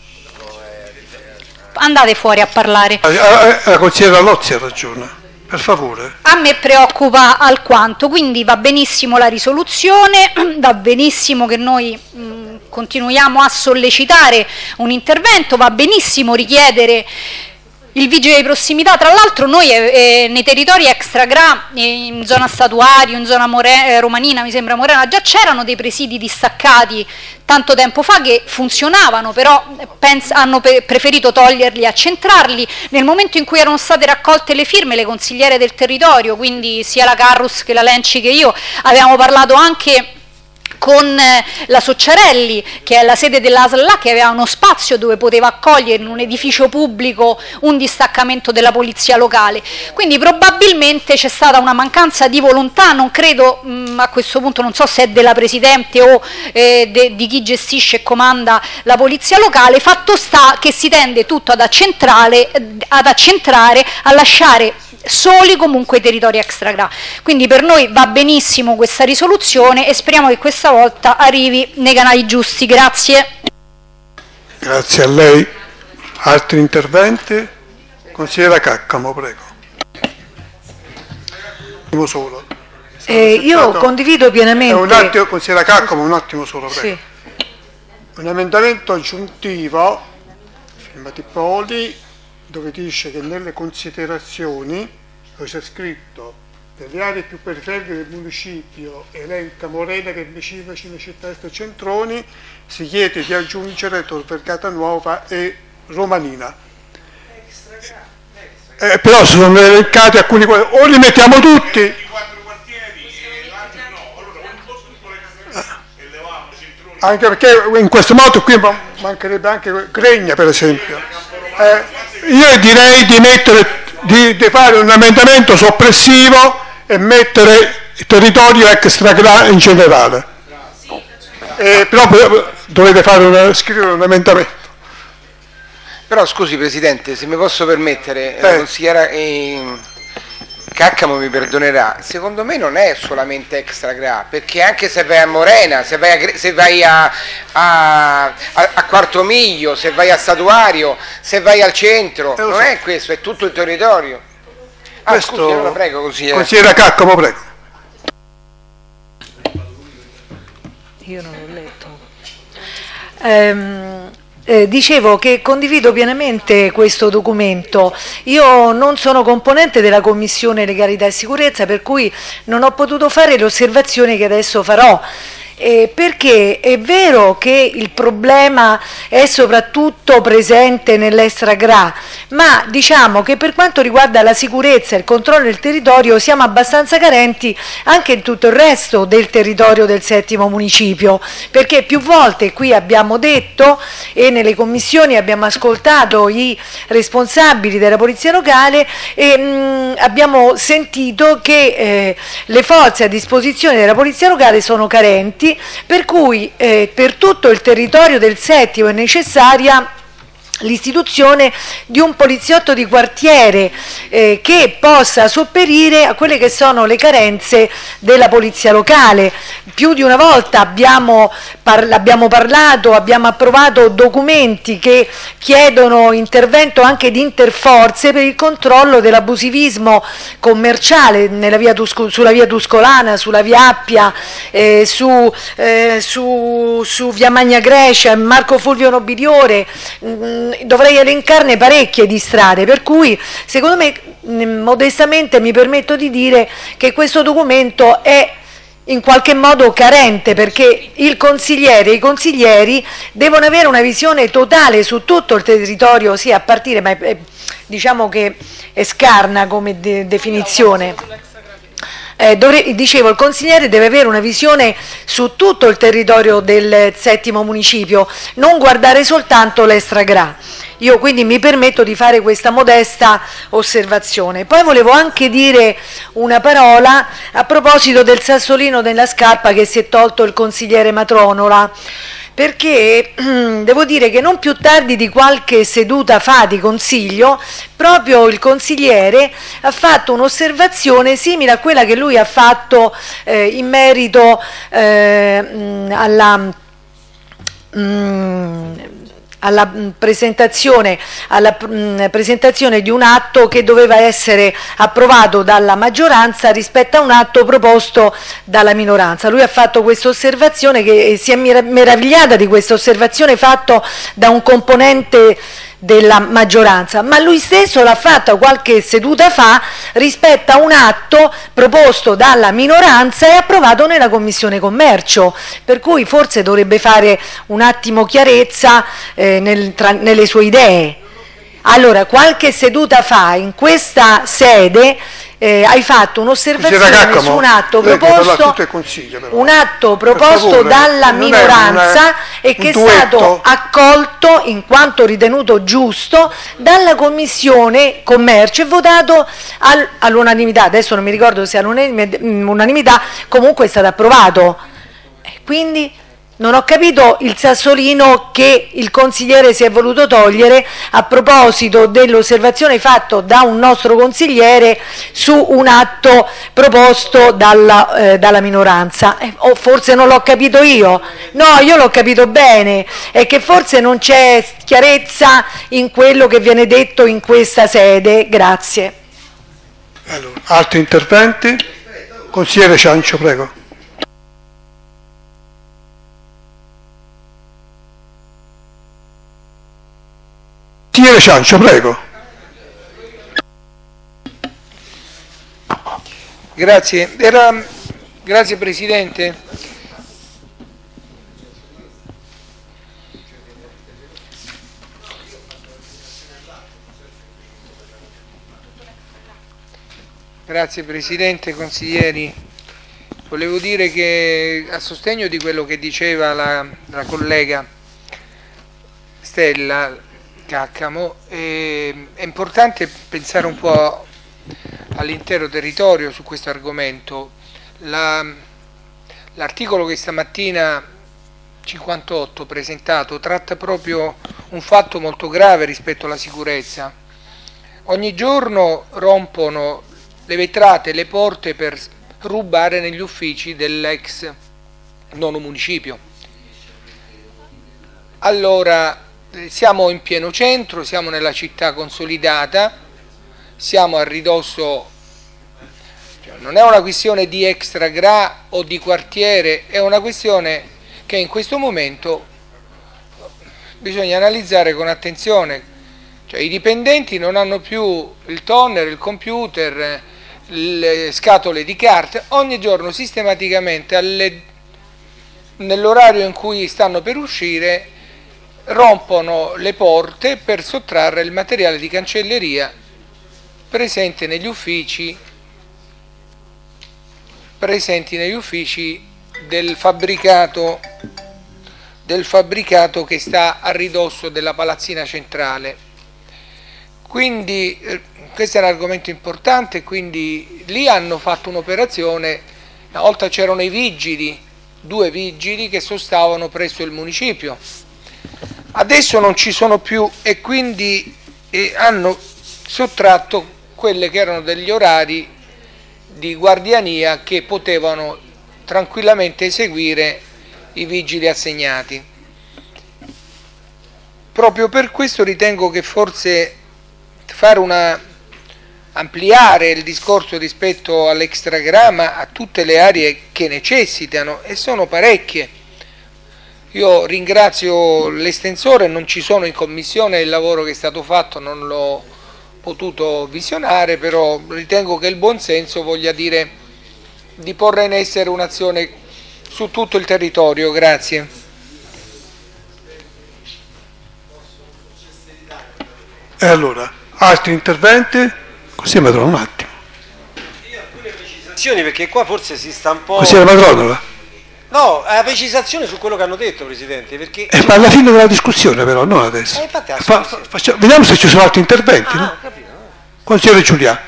andate fuori a parlare. La consigliera Lozzi ha ragione, per favore. A me preoccupa alquanto, quindi va benissimo la risoluzione, va benissimo che noi continuiamo a sollecitare un intervento, va benissimo richiedere il vigile di prossimità. Tra l'altro noi nei territori extra GRA, in zona Statuario, in zona Romanina, mi sembra Morena, già c'erano dei presidi distaccati tanto tempo fa che funzionavano, però hanno preferito toglierli e accentrarli. Nel momento in cui erano state raccolte le firme, le consigliere del territorio, quindi sia la Carrus che la Lenci che io, avevamo parlato anche con la Socciarelli, che è la sede dell'ASL, che aveva uno spazio dove poteva accogliere in un edificio pubblico un distaccamento della polizia locale. Quindi probabilmente c'è stata una mancanza di volontà, non credo, a questo punto non so se è della Presidente o di chi gestisce e comanda la polizia locale. Fatto sta che si tende tutto ad accentrare, a lasciare soli comunque i territori extra GRA. Quindi per noi va benissimo questa risoluzione e speriamo che questa volta arrivi nei canali giusti. Grazie. Grazie a lei. Altri interventi? Consigliera Caccamo, prego. Solo. Io condivido pienamente. Un attimo, consigliera Caccamo, un attimo solo, prego. Sì. Un emendamento aggiuntivo, firmati Poli, dove dice che nelle considerazioni, dove c'è scritto delle aree più periferiche del municipio, elenca Morena che è vicino Cinecittà Est e Centroni, si chiede di aggiungere Tor Vergata Nuova e Romanina. Però sono elencati alcuni, o li mettiamo tutti. Anche perché in questo modo qui mancherebbe anche Gregna, per esempio. Io direi di fare un emendamento soppressivo e mettere il territorio extra GRA in generale. Però dovete scrivere un emendamento. Però scusi Presidente, se mi posso permettere, la consigliera Caccamo mi perdonerà, secondo me non è solamente extra GRA, perché anche se vai a Morena, se vai a Quarto Miglio, se vai a Statuario, se vai al centro, non è questo, è tutto il territorio. Scusi, allora prego, consigliera Caccamo, prego. Io non l'ho letto. Dicevo che condivido pienamente questo documento. Io non sono componente della Commissione Legalità e Sicurezza, per cui non ho potuto fare le osservazioni che adesso farò. perché è vero che il problema è soprattutto presente nell'Extragra, ma diciamo che per quanto riguarda la sicurezza e il controllo del territorio siamo abbastanza carenti anche in tutto il resto del territorio del 7° municipio, perché più volte qui abbiamo detto e nelle commissioni abbiamo ascoltato i responsabili della polizia locale e abbiamo sentito che le forze a disposizione della polizia locale sono carenti, per cui per tutto il territorio del 7° è necessaria l'istituzione di un poliziotto di quartiere che possa sopperire a quelle che sono le carenze della polizia locale. Più di una volta abbiamo parlato, abbiamo approvato documenti che chiedono intervento anche di interforze per il controllo dell'abusivismo commerciale sulla via Tuscolana, sulla via Appia, su via Magna Grecia, Marco Fulvio Nobiliore. Dovrei elencarne parecchie di strade, per cui secondo me modestamente mi permetto di dire che questo documento è in qualche modo carente, perché il consigliere e i consiglieri devono avere una visione totale su tutto il territorio, sì, a partire, ma diciamo che è scarna come definizione. Dicevo, il consigliere deve avere una visione su tutto il territorio del 7° municipio, non guardare soltanto l'Extragra. Io quindi mi permetto di fare questa modesta osservazione. Poi volevo anche dire una parola a proposito del sassolino nella scarpa che si è tolto il consigliere Matronola, perché devo dire che non più tardi di qualche seduta fa di consiglio, proprio il consigliere ha fatto un'osservazione simile a quella che lui ha fatto in merito alla presentazione di un atto che doveva essere approvato dalla maggioranza rispetto a un atto proposto dalla minoranza. Lui ha fatto questa osservazione, che si è meravigliata di questa osservazione fatta da un componente della maggioranza, ma lui stesso l'ha fatta qualche seduta fa rispetto a un atto proposto dalla minoranza e approvato nella Commissione Commercio, per cui forse dovrebbe fare un attimo chiarezza nelle sue idee. Allora, qualche seduta fa in questa sede hai fatto un'osservazione su un atto proposto dalla minoranza e che è stato accolto in quanto ritenuto giusto dalla Commissione Commercio e votato all'unanimità. Adesso non mi ricordo se all'unanimità, comunque è stato approvato. Quindi non ho capito il sassolino che il consigliere si è voluto togliere a proposito dell'osservazione fatta da un nostro consigliere su un atto proposto dalla minoranza. O forse non l'ho capito io? No, io l'ho capito bene, è che forse non c'è chiarezza in quello che viene detto in questa sede. Grazie. Allora, altri interventi? Consigliere Ciancio, prego. Consigliere Ciancio, prego. Grazie. Grazie Presidente. Grazie Presidente, consiglieri. Volevo dire che a sostegno di quello che diceva la collega Stella Caccamo, è importante pensare un po' all'intero territorio su questo argomento. L'articolo che stamattina 58 presentato tratta proprio un fatto molto grave rispetto alla sicurezza. Ogni giorno rompono le vetrate, le porte per rubare negli uffici dell'ex nono municipio. Allora, siamo in pieno centro, siamo nella città consolidata, siamo a ridosso, cioè non è una questione di Extragra o di quartiere, è una questione che in questo momento bisogna analizzare con attenzione. Cioè, i dipendenti non hanno più il toner, il computer, le scatole di carta, ogni giorno sistematicamente alle nell'orario in cui stanno per uscire rompono le porte per sottrarre il materiale di cancelleria presenti negli uffici del fabbricato che sta a ridosso della palazzina centrale. Quindi questo è un argomento importante, quindi lì hanno fatto un'operazione. Una volta c'erano i vigili, 2 vigili che sostavano presso il municipio, adesso non ci sono più e quindi hanno sottratto quelli che erano degli orari di guardiania che potevano tranquillamente eseguire i vigili assegnati. Proprio per questo ritengo che forse ampliare il discorso rispetto all'extragramma a tutte le aree che necessitano, e sono parecchie. Io ringrazio l'estensore, non ci sono in commissione, il lavoro che è stato fatto non l'ho potuto visionare, però ritengo che il buonsenso voglia dire di porre in essere un'azione su tutto il territorio. Grazie. E allora, altri interventi? Così mi trovo un attimo. Io alcune precisazioni, perché qua forse si sta un po'... Così la madrona? No, è la precisazione su quello che hanno detto, Presidente, perché... Ma alla fine della discussione però, non adesso. Vediamo se ci sono altri interventi, no? Capito. Consigliere Giuliano.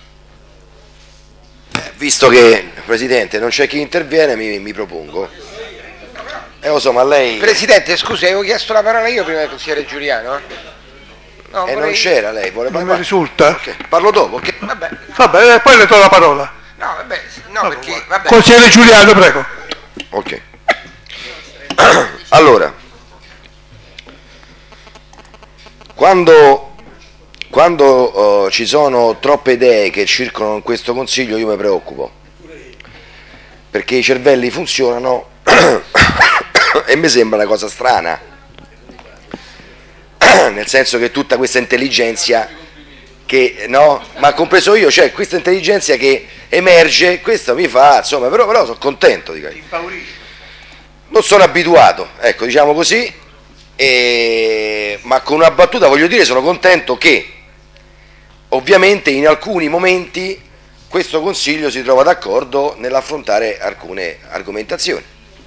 Visto che, Presidente, non c'è chi interviene, mi propongo. Lo so, ma lei... Presidente, scusi, avevo chiesto la parola io prima del consigliere Giuliano. No, non c'era, lei vuole parlare? Non mi risulta? Okay. Parlo dopo, okay. Vabbè, poi le do la parola. No, vabbè, no, perché... Vabbè. Consigliere Giuliano, prego. Ok. Allora, quando ci sono troppe idee che circolano in questo Consiglio io mi preoccupo, perché i cervelli funzionano e mi sembra una cosa strana, nel senso che tutta questa intelligenza che, no, ma compreso io, cioè questa intelligenza che emerge, questo mi fa, insomma, però sono contento di questo. Non sono abituato, ecco, diciamo così, ma con una battuta voglio dire, sono contento che ovviamente in alcuni momenti questo Consiglio si trova d'accordo nell'affrontare alcune argomentazioni.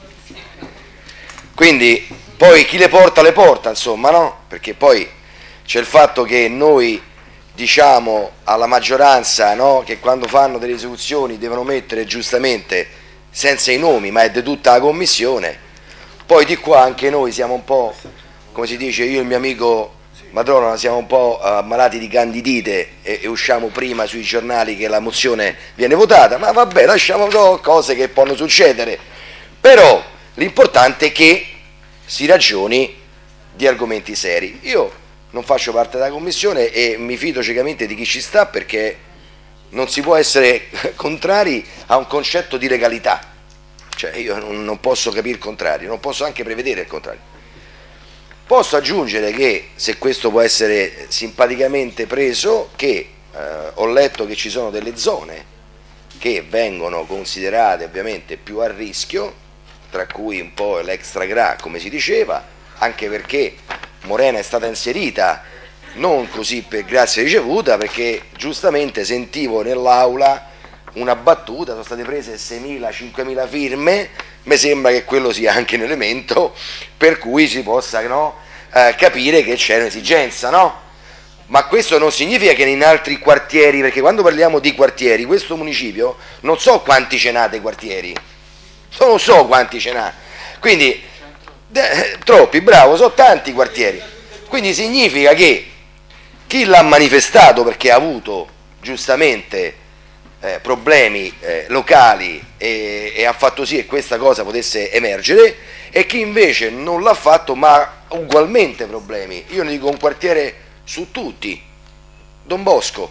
Quindi poi chi le porta, insomma, no? Perché poi c'è il fatto che noi diciamo alla maggioranza, no, che quando fanno delle risoluzioni devono mettere giustamente senza i nomi, ma è di tutta la commissione. Poi di qua anche noi siamo un po', come si dice, io e il mio amico Madrona siamo un po' ammalati di candidite e usciamo prima sui giornali che la mozione viene votata, ma vabbè, lasciamo cose che possono succedere, però l'importante è che si ragioni di argomenti seri. Io non faccio parte della commissione e mi fido ciecamente di chi ci sta, perché non si può essere contrari a un concetto di legalità, cioè io non posso capire il contrario, non posso anche prevedere il contrario. Posso aggiungere che, se questo può essere simpaticamente preso, che ho letto che ci sono delle zone che vengono considerate ovviamente più a rischio, tra cui un po' l'extragra, come si diceva, anche perché Morena è stata inserita non così per grazia ricevuta, perché giustamente sentivo nell'aula una battuta, sono state prese 6.000-5.000 firme, mi sembra che quello sia anche un elemento per cui si possa, no, capire che c'è un'esigenza, no? Ma questo non significa che in altri quartieri, perché quando parliamo di quartieri, questo municipio non so quanti ce n'ha dei quartieri, non so quanti ce n'ha, quindi troppi, bravo, sono tanti quartieri, quindi significa che chi l'ha manifestato perché ha avuto giustamente problemi locali e ha fatto sì che questa cosa potesse emergere, e chi invece non l'ha fatto ma ha ugualmente problemi. Io ne dico un quartiere su tutti, Don Bosco,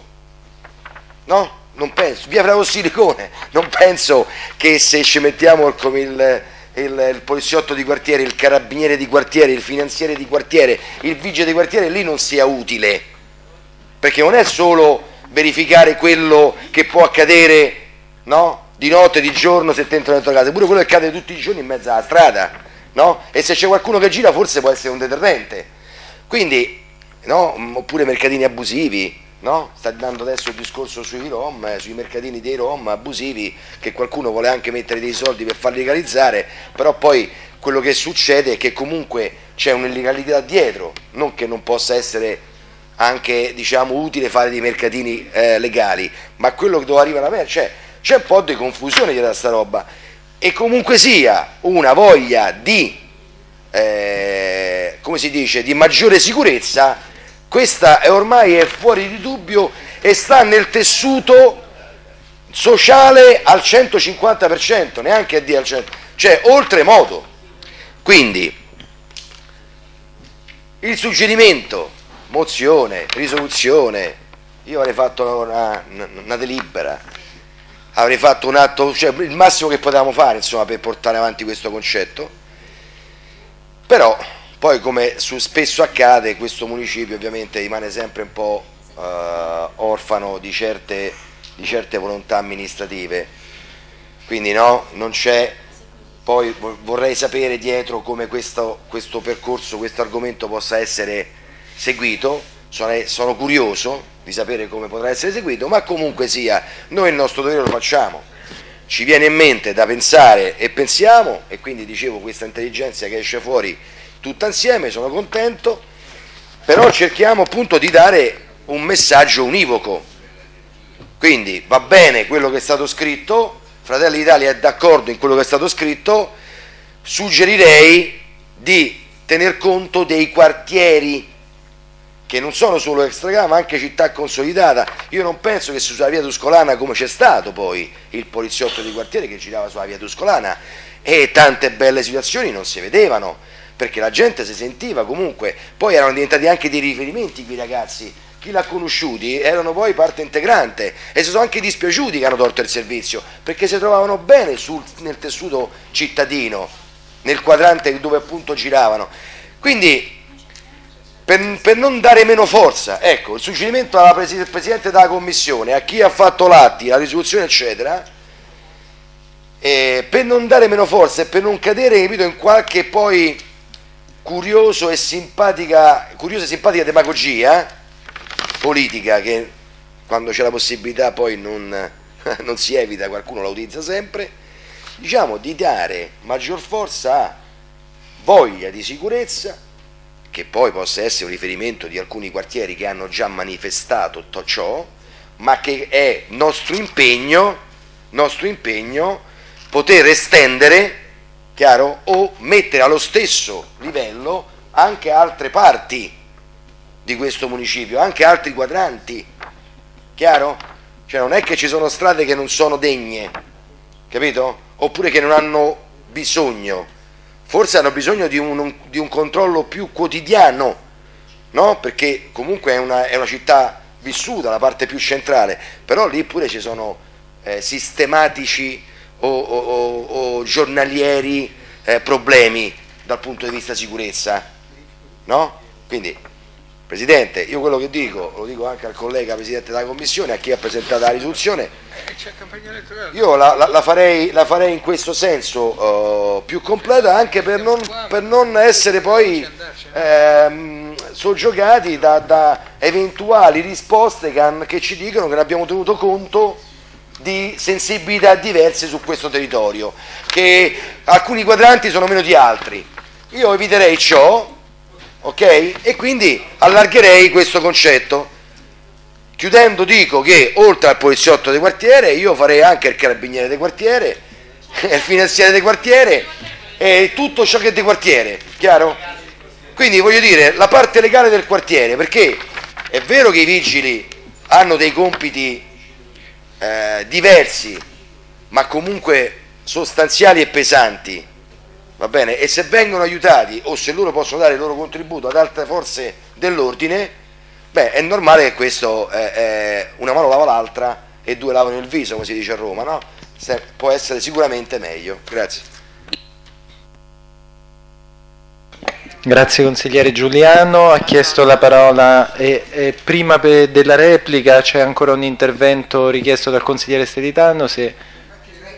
no? Non penso, via Bravo Silicone, non penso che se ci mettiamo come il poliziotto di quartiere, il carabiniere di quartiere, il finanziere di quartiere, il vigile di quartiere, lì non sia utile, perché non è solo verificare quello che può accadere, no? di notte, di giorno, se ti entrano dentro casa, pure quello che cade tutti i giorni in mezzo alla strada, no? E se c'è qualcuno che gira forse può essere un deterrente. Quindi, no? Oppure mercatini abusivi, no? Sta dando adesso il discorso sui Rom, sui mercatini dei Rom abusivi, che qualcuno vuole anche mettere dei soldi per farli legalizzare, però poi quello che succede è che comunque c'è un'illegalità dietro, non che non possa essere anche, diciamo, utile fare dei mercatini legali, ma quello che dove arriva la merce, c'è un po' di confusione dietro a sta roba, e comunque sia una voglia di, come si dice, di maggiore sicurezza, questa è ormai è fuori di dubbio e sta nel tessuto sociale al 150%, neanche a dire al 100%, cioè oltremodo. Quindi il suggerimento, mozione, risoluzione, io avrei fatto una delibera, avrei fatto un atto, cioè il massimo che potevamo fare, insomma, per portare avanti questo concetto, però poi, come spesso accade, questo municipio ovviamente rimane sempre un po' orfano di certe volontà amministrative, quindi no, non c'è. Poi vorrei sapere dietro come questo percorso, questo argomento possa essere seguito, sono curioso di sapere come potrà essere seguito, ma comunque sia, noi il nostro dovere lo facciamo, ci viene in mente da pensare e pensiamo, e quindi dicevo questa intelligenza che esce fuori tutta insieme, sono contento, però cerchiamo appunto di dare un messaggio univoco, quindi va bene quello che è stato scritto, Fratelli d'Italia è d'accordo in quello che è stato scritto, suggerirei di tener conto dei quartieri che non sono solo Extragrama ma anche città consolidata. Io non penso che sulla via Tuscolana, come c'è stato poi il poliziotto di quartiere che girava sulla via Tuscolana, e tante belle situazioni non si vedevano, perché la gente si sentiva comunque, poi erano diventati anche dei riferimenti quei ragazzi, chi l'ha conosciuti erano poi parte integrante e si sono anche dispiaciuti che hanno tolto il servizio, perché si trovavano bene nel tessuto cittadino, nel quadrante dove appunto giravano. Quindi per non dare meno forza, ecco, il suggerimento alla Presidente della Commissione, a chi ha fatto l'atti, la risoluzione eccetera, per non dare meno forza e per non cadere, capito, in qualche poi curiosa e simpatica demagogia politica, che quando c'è la possibilità poi non si evita, qualcuno la utilizza sempre, diciamo di dare maggior forza a voglia di sicurezza, che poi possa essere un riferimento di alcuni quartieri che hanno già manifestato tutto ciò, ma che è nostro impegno poter estendere, chiaro, o mettere allo stesso livello anche altre parti di questo municipio, anche altri quadranti, chiaro? Cioè non è che ci sono strade che non sono degne, capito? Oppure che non hanno bisogno, forse hanno bisogno di un controllo più quotidiano, no? Perché comunque è una città vissuta, la parte più centrale, però lì pure ci sono sistematici o giornalieri problemi dal punto di vista sicurezza, no? Quindi, Presidente, io quello che dico, lo dico anche al collega Presidente della Commissione, a chi ha presentato la risoluzione, io la farei in questo senso più completa, anche per non essere poi soggiogati da eventuali risposte che ci dicono che non abbiamo tenuto conto di sensibilità diverse su questo territorio, che alcuni quadranti sono meno di altri. Io eviterei ciò, ok? E quindi allargherei questo concetto. Chiudendo dico che oltre al poliziotto di quartiere io farei anche il carabiniere di quartiere, il finanziere di quartiere e tutto ciò che è di quartiere, chiaro? Quindi voglio dire, la parte legale del quartiere, perché è vero che i vigili hanno dei compiti diversi, ma comunque sostanziali e pesanti, va bene? E se vengono aiutati o se loro possono dare il loro contributo ad altre forze dell'ordine, beh, è normale che questo una mano lava l'altra e due lavano il viso, come si dice a Roma, no? Può essere sicuramente meglio. Grazie. Grazie consigliere Giuliano, ha chiesto la parola e prima della replica c'è ancora un intervento richiesto dal consigliere Stelitano. Se...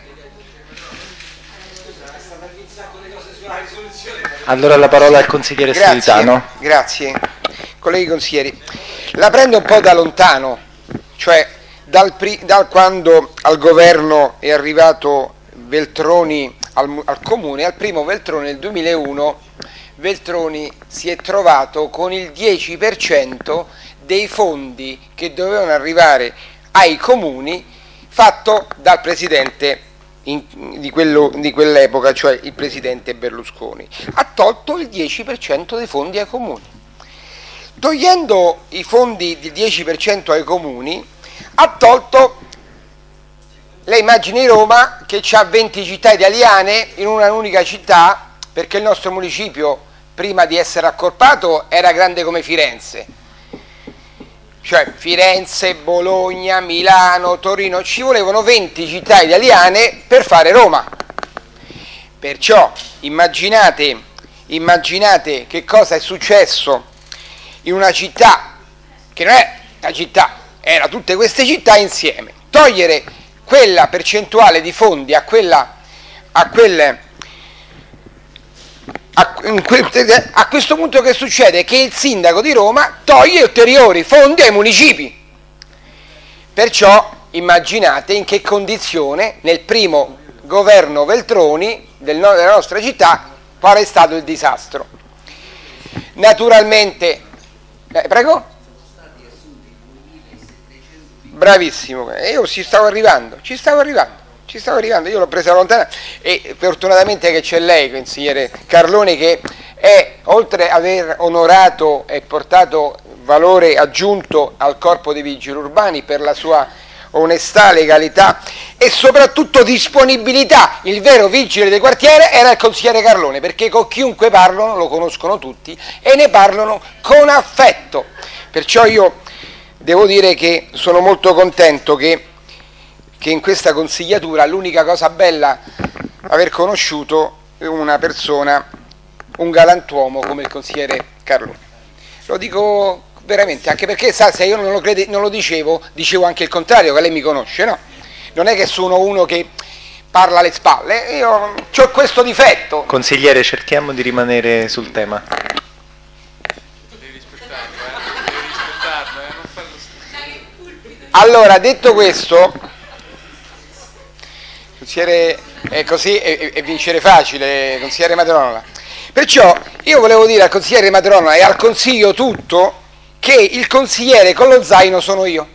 Allora la parola al consigliere Solitano. Grazie, colleghi consiglieri. La prendo un po' da lontano, cioè dal quando al governo è arrivato Veltroni al comune, al primo Veltroni nel 2001, Veltroni si è trovato con il 10% dei fondi che dovevano arrivare ai comuni fatto dal presidente di quell'epoca, cioè il presidente Berlusconi. Ha tolto il 10% dei fondi ai comuni. Togliendo i fondi del 10% ai comuni, ha tolto, lei immagini Roma che ha 20 città italiane in una unica città, perché il nostro municipio prima di essere accorpato era grande come Firenze, cioè Firenze, Bologna, Milano, Torino, ci volevano 20 città italiane per fare Roma. Perciò immaginate che cosa è successo in una città che non è una città, era tutte queste città insieme. Togliere quella percentuale di fondi a questo punto che succede? Che il sindaco di Roma toglie ulteriori fondi ai municipi. Perciò immaginate in che condizione nel primo governo Veltroni della nostra città qual è stato il disastro. Naturalmente, prego? Bravissimo, io ci stavo arrivando, io l'ho presa lontana e fortunatamente che c'è lei, consigliere Carlone, che è, oltre ad aver onorato e portato valore aggiunto al corpo dei vigili urbani per la sua onestà, legalità e soprattutto disponibilità. Il vero vigile del quartiere era il consigliere Carlone, perché con chiunque parlano, lo conoscono tutti e ne parlano con affetto. Perciò io devo dire che sono molto contento che in questa consigliatura l'unica cosa bella aver conosciuto una persona, un galantuomo come il consigliere Carlone. Lo dico veramente, anche perché sa, se io non lo dicevo anche il contrario, che lei mi conosce, no? Non è che sono uno che parla alle spalle, io ho questo difetto. Consigliere, cerchiamo di rimanere sul tema. Allora, detto questo, consigliere, è così è vincere facile, consigliere Madronola. Perciò io volevo dire al consigliere Madronola e al consiglio tutto che il consigliere con lo zaino sono io.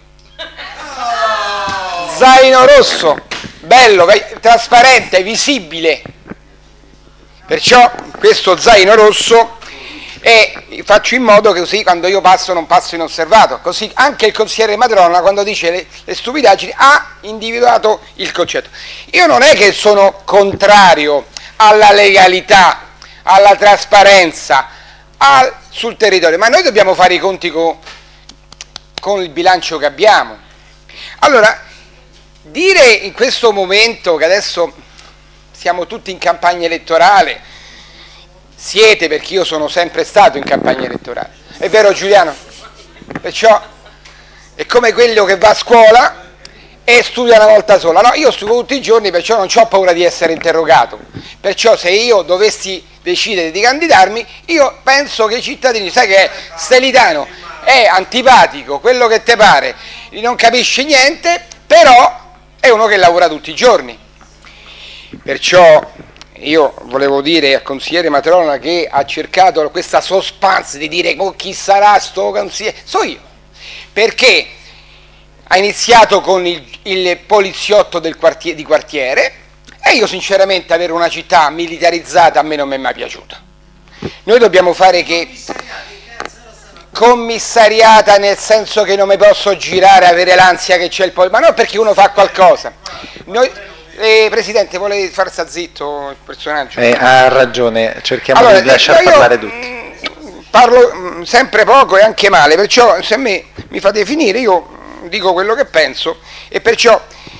Zaino rosso, bello, trasparente, visibile. Perciò questo zaino rosso, e faccio in modo che così quando io passo non passo inosservato, così anche il consigliere Madronola quando dice le stupidaggini ha individuato il concetto. Io non è che sono contrario alla legalità, alla trasparenza sul territorio, ma noi dobbiamo fare i conti con il bilancio che abbiamo. Allora, dire in questo momento che adesso siamo tutti in campagna elettorale, siete, perché io sono sempre stato in campagna elettorale, è vero Giuliano? Perciò è come quello che va a scuola e studia una volta sola. No, io studio tutti i giorni, perciò non ho paura di essere interrogato. Perciò se io dovessi decidere di candidarmi, io penso che i cittadini, sai che è Stelitano, è antipatico, quello che te pare, non capisce niente, però è uno che lavora tutti i giorni. Perciò io volevo dire al consigliere Madronola, che ha cercato questa suspense di dire chi sarà sto consigliere, so io, perché ha iniziato con il poliziotto di quartiere, e io sinceramente avere una città militarizzata a me non mi è mai piaciuta. Noi dobbiamo fare che commissariata, nel senso che non mi posso girare, avere l'ansia che c'è il ma non perché uno fa qualcosa. Presidente, vuole far sta zitto il personaggio? Ha ragione, cerchiamo di lasciar parlare tutti. Parlo sempre poco e anche male, perciò se mi fate finire io dico quello che penso, e perciò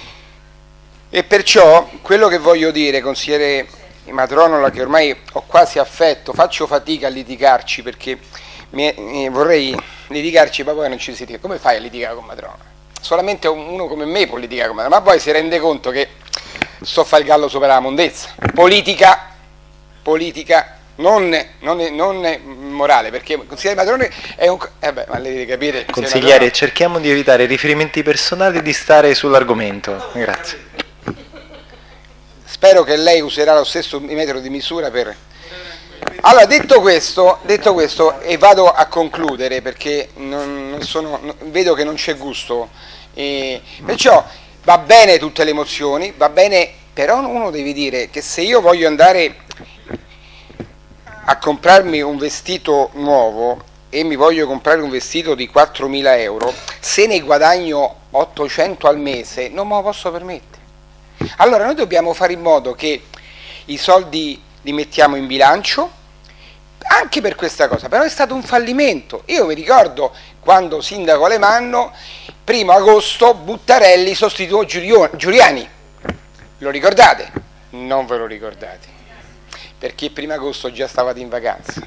quello che voglio dire, consigliere Madronola, che ormai ho quasi affetto, faccio fatica a litigarci, perché vorrei litigarci, ma poi non ci si litiga. Come fai a litigare con Madronola? Solamente uno come me può litigare con Madronola, ma poi si rende conto che sto a fare il gallo sopra la mondezza. Politica politica, non morale, perché il consigliere Madrone è un... ma lei deve capire... Consigliere, cerchiamo di evitare riferimenti personali e di stare sull'argomento. Grazie. Spero che lei userà lo stesso metro di misura per... Allora, detto questo, e vado a concludere perché vedo che non c'è gusto, perciò va bene tutte le emozioni, va bene, però uno deve dire che se io voglio andare a comprarmi un vestito nuovo e mi voglio comprare un vestito di 4.000 euro, se ne guadagno 800 al mese non me lo posso permettere. Allora noi dobbiamo fare in modo che i soldi li mettiamo in bilancio anche per questa cosa, però è stato un fallimento. Io mi ricordo quando sindaco Alemanno, 1° agosto, Buttarelli sostituò Giuliani. Lo ricordate? Non ve lo ricordate, perché il 1° agosto già stavate in vacanza.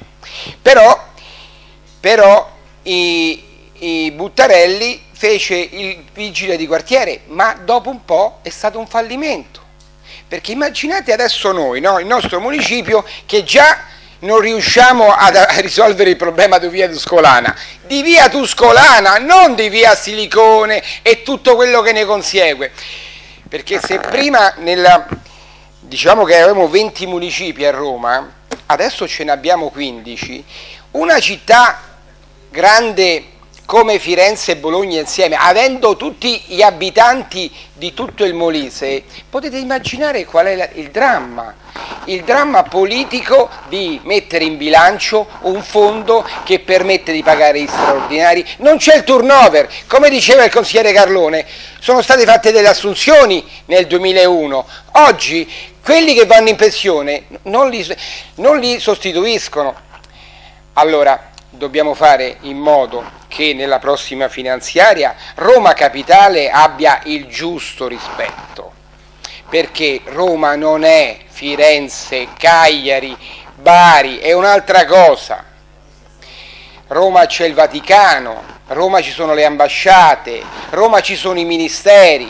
Però i Buttarelli fece il vigile di quartiere, ma dopo un po' è stato un fallimento, perché immaginate adesso noi, no? Il nostro municipio che già non riusciamo a risolvere il problema di via Tuscolana, non di via Silicone e tutto quello che ne consegue, perché se prima diciamo che avevamo 20 municipi a Roma, adesso ce ne abbiamo 15, una città grande come Firenze e Bologna insieme, avendo tutti gli abitanti di tutto il Molise, potete immaginare qual è il dramma politico di mettere in bilancio un fondo che permette di pagare gli straordinari. Non c'è il turnover, come diceva il consigliere Carlone, sono state fatte delle assunzioni nel 2001, oggi quelli che vanno in pensione non li sostituiscono. Allora dobbiamo fare in modo che nella prossima finanziaria Roma Capitale abbia il giusto rispetto, perché Roma non è Firenze, Cagliari, Bari, è un'altra cosa. Roma c'è il Vaticano, Roma ci sono le ambasciate, Roma ci sono i ministeri,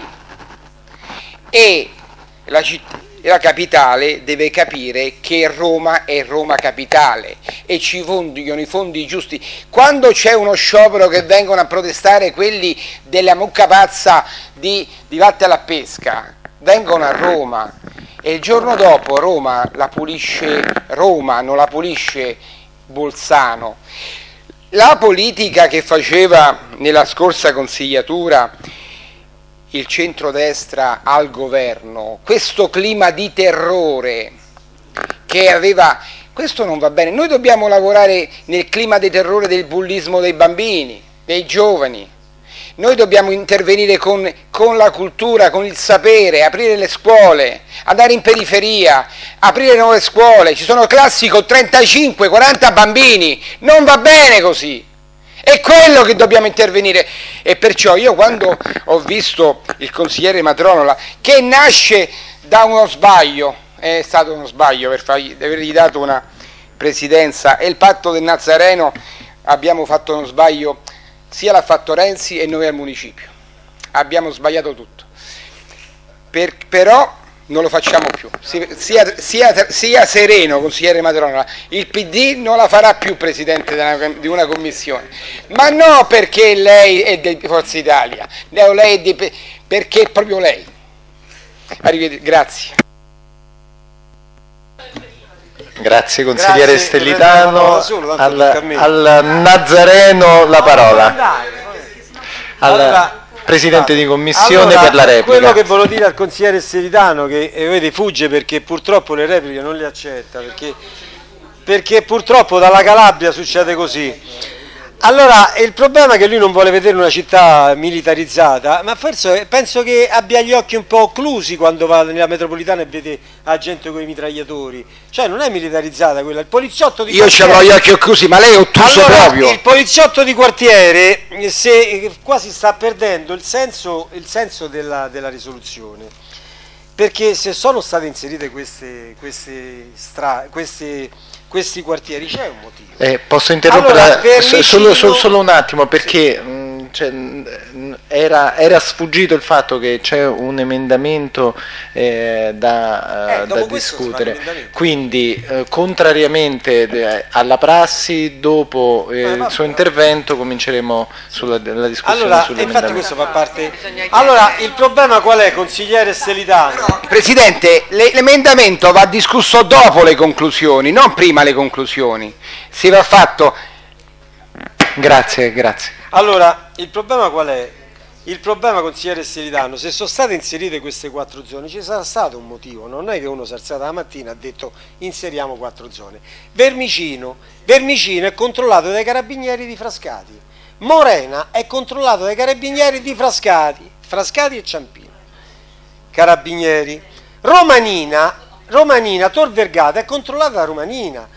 e la capitale deve capire che Roma è Roma Capitale e ci vogliono i fondi giusti. Quando c'è uno sciopero che vengono a protestare quelli della mucca pazza di Vatte alla Pesca, vengono a Roma e il giorno dopo Roma la pulisce Roma, non la pulisce Bolzano. La politica che faceva nella scorsa consigliatura il centrodestra al governo, questo clima di terrore che aveva, questo non va bene. Noi dobbiamo lavorare nel clima di terrore del bullismo dei bambini, dei giovani. Noi dobbiamo intervenire con la cultura, con il sapere, aprire le scuole, andare in periferia, aprire nuove scuole. Ci sono classi con 35-40 bambini, non va bene così. È quello che dobbiamo intervenire, e perciò io quando ho visto il consigliere Matronola, che nasce da uno sbaglio, è stato uno sbaglio avergli dato una presidenza, e il patto del Nazareno abbiamo fatto uno sbaglio, sia l'ha fatto Renzi e noi al municipio, abbiamo sbagliato tutto, però non lo facciamo più, sia sereno consigliere Matronola, il PD non la farà più presidente di una commissione, ma no perché lei è di Forza Italia, perché è proprio lei. Arrivederci, grazie. Grazie consigliere Stellitano, al Nazareno la parola. Presidente di commissione per la replica. Quello che volevo dire al consigliere Stellitano, che vede fugge perché purtroppo le repliche non le accetta, perché purtroppo dalla Calabria succede così. Allora, il problema è che lui non vuole vedere una città militarizzata, ma forse penso che abbia gli occhi un po' occlusi quando va nella metropolitana e vede la gente con i mitragliatori. Cioè non è militarizzata quella, il poliziotto di quartiere... Io ce l'ho gli occhi occlusi, ma lei è ottuso proprio. Il poliziotto di quartiere quasi sta perdendo il senso della risoluzione, perché se sono state inserite questi quartieri c'è un motivo. Posso interrompere solo un attimo, perché era sfuggito il fatto che c'è un emendamento da discutere, quindi contrariamente alla prassi, dopo il suo intervento cominceremo la discussione sull'emendamento. Infatti questo fa parte. Allora, il problema qual è, consigliere Stelitano? Presidente, l'emendamento va discusso dopo le conclusioni, non prima le conclusioni. Si va fatto. Grazie. Allora, il problema qual è? Il problema, consigliere Stelitano, se sono state inserite queste 4 zone, ci sarà stato un motivo, non è che uno si è alzato la mattina e ha detto inseriamo 4 zone. Vermicino è controllato dai carabinieri di Frascati, Morena è controllato dai carabinieri di Frascati e Ciampino, carabinieri. Romanina, Tor Vergata è controllata da Romanina.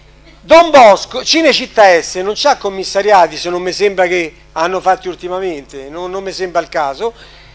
Don Bosco, Cinecittà S non c'ha commissariati, se non mi sembra che hanno fatti ultimamente, non mi sembra il caso.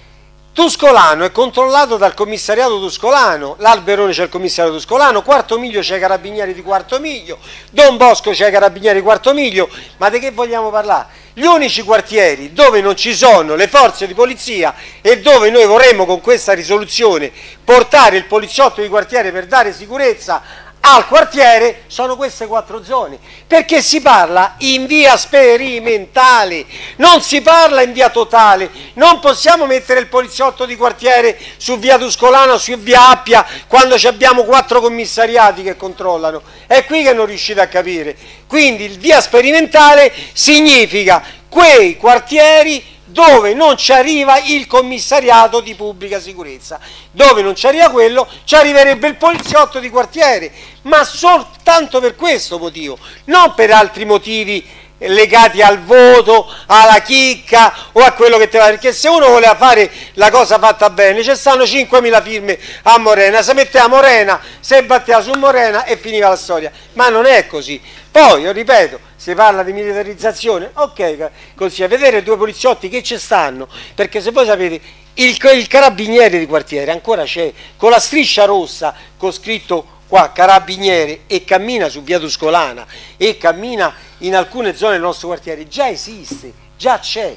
Tuscolano è controllato dal commissariato Tuscolano, l'Alberone c'è il commissariato Tuscolano, Quarto Miglio c'è i carabinieri di Quarto Miglio, Don Bosco c'è i carabinieri di Quarto Miglio, ma di che vogliamo parlare? Gli unici quartieri dove non ci sono le forze di polizia e dove noi vorremmo con questa risoluzione portare il poliziotto di quartiere per dare sicurezza al quartiere sono queste 4 zone, perché si parla in via sperimentale, non si parla in via totale. Non possiamo mettere il poliziotto di quartiere su via Tuscolana o su via Appia quando abbiamo 4 commissariati che controllano. È qui che non riuscite a capire. Quindi il via sperimentale significa quei quartieri dove non ci arriva il commissariato di pubblica sicurezza, dove non ci arriva quello, ci arriverebbe il poliziotto di quartiere, ma soltanto per questo motivo, non per altri motivi legati al voto, alla chicca o a quello che te va, perché se uno voleva fare la cosa fatta bene, ci stanno 5.000 firme a Morena, si metteva Morena, si batteva su Morena e finiva la storia, ma non è così. Poi, io ripeto, si parla di militarizzazione, ok, così a vedere 2 poliziotti che ci stanno, perché se voi sapete il carabiniere di quartiere ancora c'è, con la striscia rossa, con scritto qua carabiniere, e cammina su via Tuscolana e cammina in alcune zone del nostro quartiere, già esiste, già c'è.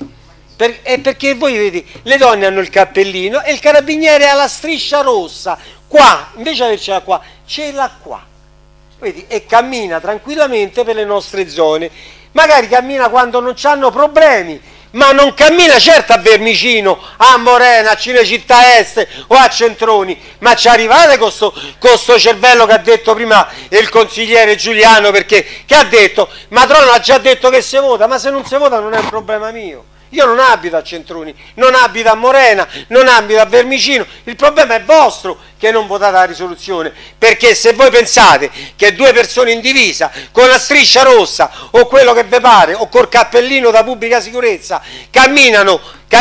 È perché voi vedete, le donne hanno il cappellino e il carabiniere ha la striscia rossa, qua, invece di avercela qua, ce l'ha qua. Vedi, e cammina tranquillamente per le nostre zone, magari cammina quando non c'hanno problemi, ma non cammina certo a Vermicino, a Morena, a Cinecittà Est o a Centroni, ma ci arrivate con sto cervello che ha detto prima il consigliere Giuliano, perché che ha detto, Matrono ha già detto che si vota, ma se non si vota non è un problema mio. Io non abito a Centroni, non abito a Morena, non abito a Vermicino, il problema è vostro che non votate la risoluzione, perché se voi pensate che 2 persone in divisa con la striscia rossa o quello che vi pare o col cappellino da pubblica sicurezza camminano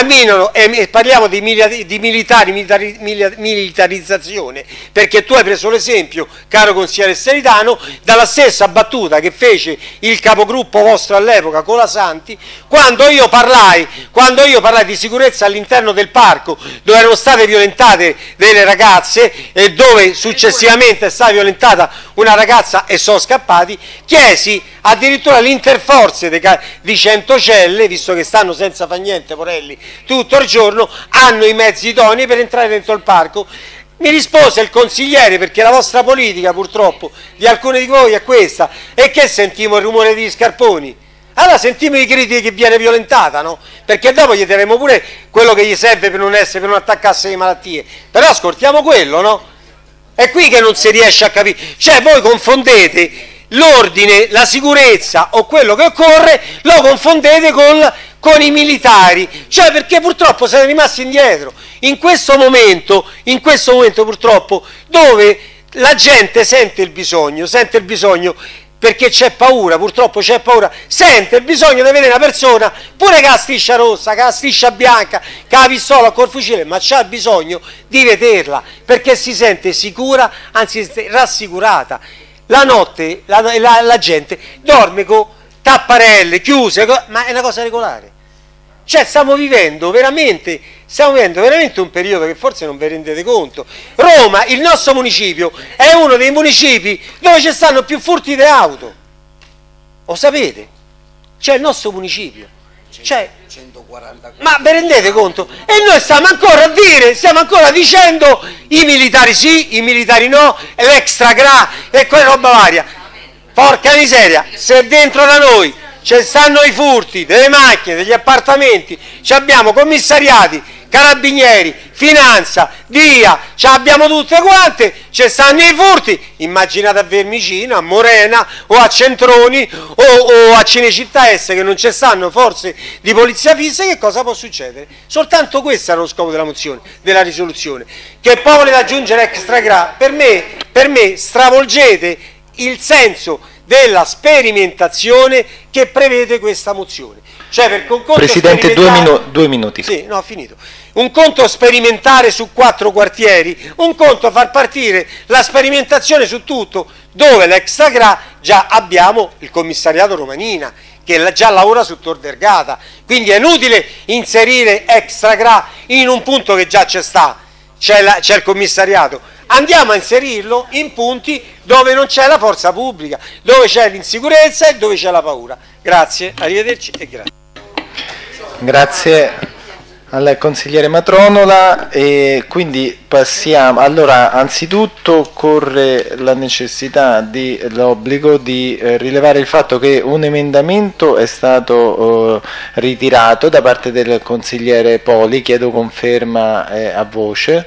e parliamo di militarizzazione, perché tu hai preso l'esempio, caro consigliere Stelitano, dalla stessa battuta che fece il capogruppo vostro all'epoca Colasanti, quando io parlai di sicurezza all'interno del parco dove erano state violentate delle ragazze e dove successivamente è stata violentata una ragazza e sono scappati, chiesi addirittura l'interforze di Centocelle, visto che stanno senza fare niente, porelli, tutto il giorno, hanno i mezzi idonei per entrare dentro il parco. Mi rispose il consigliere, perché la vostra politica purtroppo di alcuni di voi è questa, e che sentimmo il rumore degli scarponi. Allora sentimmo i gridi che viene violentata, no? Perché dopo gli daremo pure quello che gli serve per non attaccarsi le malattie, però ascoltiamo quello, no? È qui che non si riesce a capire, cioè voi confondete l'ordine, la sicurezza o quello che occorre, lo confondete con i militari, cioè perché purtroppo siete rimasti indietro in questo momento purtroppo, dove la gente sente il bisogno perché c'è paura, purtroppo c'è paura, sente il bisogno di vedere una persona pure che ha la striscia rossa, che ha la striscia bianca, che ha la pistola col fucile, ma c'ha bisogno di vederla perché si sente sicura, anzi rassicurata. La notte la gente dorme con tapparelle chiuse, ma è una cosa regolare. Cioè stiamo vivendo veramente un periodo che forse non vi rendete conto. Roma, il nostro municipio, è uno dei municipi dove ci stanno più furti di auto. Lo sapete? Cioè il nostro municipio. Cioè, ma vi rendete conto? E noi stiamo ancora a dire, stiamo ancora dicendo i militari sì, i militari no, l'extra gra e quella roba varia. Porca miseria, se dentro da noi ci stanno i furti delle macchine, degli appartamenti, ci abbiamo commissariati, carabinieri, finanza, DIA, ce abbiamo tutte quante, ci stanno i furti, immaginate a Vermicino, a Morena o a Centroni o a Cinecittà Est che non ci stanno forze di polizia fissa, che cosa può succedere? Soltanto questo era lo scopo della mozione, della risoluzione, che poi volete aggiungere extra gra, per me stravolgete il senso della sperimentazione che prevede questa mozione. Cioè, per un conto Presidente, 2 minuti. Sì, no, ho finito. Un conto sperimentare su 4 quartieri, un conto far partire la sperimentazione su tutto, dove l'extra gra già abbiamo il commissariato Romanina, che già lavora su Tor Vergata, quindi è inutile inserire extra gra in un punto che già c'è il commissariato. Andiamo a inserirlo in punti dove non c'è la forza pubblica, dove c'è l'insicurezza e dove c'è la paura. Grazie, arrivederci e grazie. Grazie al consigliere Matronola, e quindi passiamo. Allora, anzitutto corre la necessità l'obbligo di rilevare il fatto che un emendamento è stato ritirato da parte del consigliere Poli. Chiedo conferma a voce.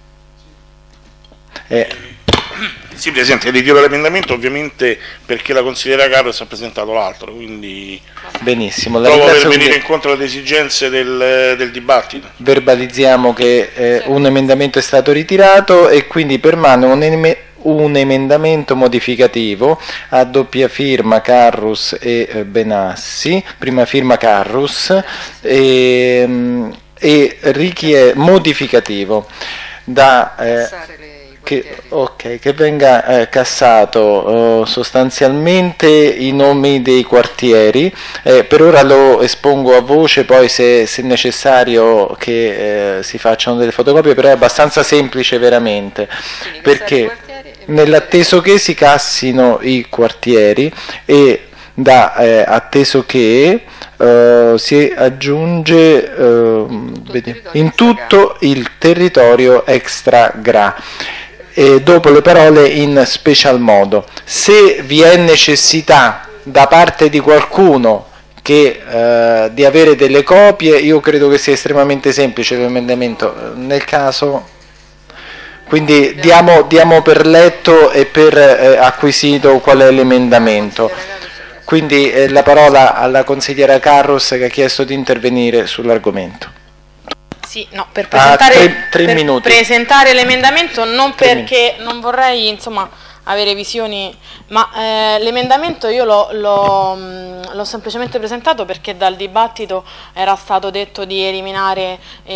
Sì, Presidente, ritiro l'emendamento ovviamente perché la consigliera Carlos ha presentato l'altro, quindi benissimo, provo per venire incontro alle esigenze del dibattito. Verbalizziamo che un emendamento è stato ritirato e quindi permane un emendamento modificativo a doppia firma Carrus e Benassi, prima firma Carrus, e modificativo che venga cassato sostanzialmente i nomi dei quartieri. Per ora lo espongo a voce, poi se necessario che si facciano delle fotocopie, però è abbastanza semplice veramente, perché nell'atteso che si cassino i quartieri e atteso che si aggiunge in tutto il territorio extra gra, e dopo le parole in special modo. Se vi è necessità da parte di qualcuno di avere delle copie, io credo che sia estremamente semplice l'emendamento, nel caso, quindi diamo per letto e per acquisito qual è l'emendamento. Quindi la parola alla consigliera Carros, che ha chiesto di intervenire sull'argomento. Sì, no, per presentare, presentare l'emendamento, non perché non vorrei, insomma, avere visioni, ma l'emendamento io l'ho semplicemente presentato perché dal dibattito era stato detto di eliminare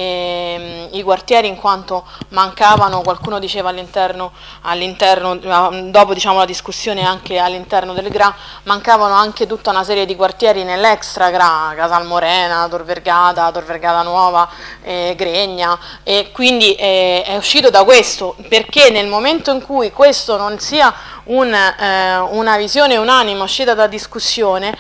i quartieri in quanto mancavano, qualcuno diceva all'interno, dopo diciamo la discussione anche all'interno del GRA, mancavano anche tutta una serie di quartieri nell'extra GRA, Casalmorena, Tor Vergata Nuova, Gregna, e quindi è uscito da questo, perché nel momento in cui questo non sia una visione unanime uscita da discussione,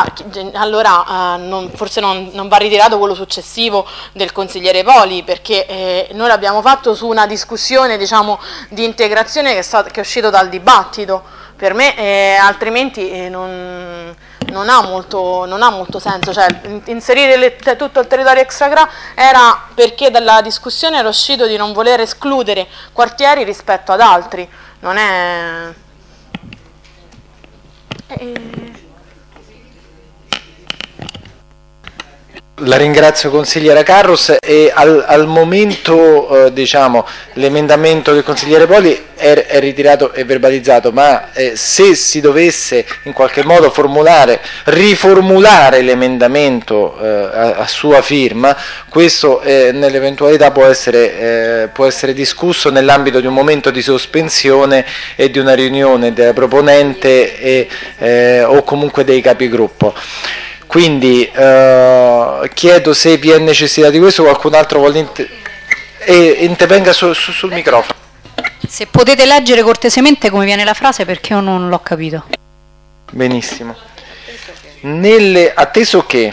allora forse non va ritirato quello successivo del consigliere Poli, perché noi l'abbiamo fatto su una discussione, diciamo, di integrazione che è uscito dal dibattito. Per me altrimenti non ha molto senso, cioè inserire tutto il territorio extra-GRA era perché dalla discussione era uscito di non voler escludere quartieri rispetto ad altri. Non è... La ringrazio consigliera Carros, e al momento diciamo, l'emendamento del consigliere Poli è ritirato e verbalizzato, ma se si dovesse in qualche modo riformulare l'emendamento a sua firma, questo nell'eventualità può essere discusso nell'ambito di un momento di sospensione e di una riunione della proponente o comunque dei capigruppo. Quindi chiedo se vi è necessità di questo, qualcun altro vuole intervenga sul microfono. Se potete leggere cortesemente come viene la frase, perché io non l'ho capito. Benissimo. Atteso che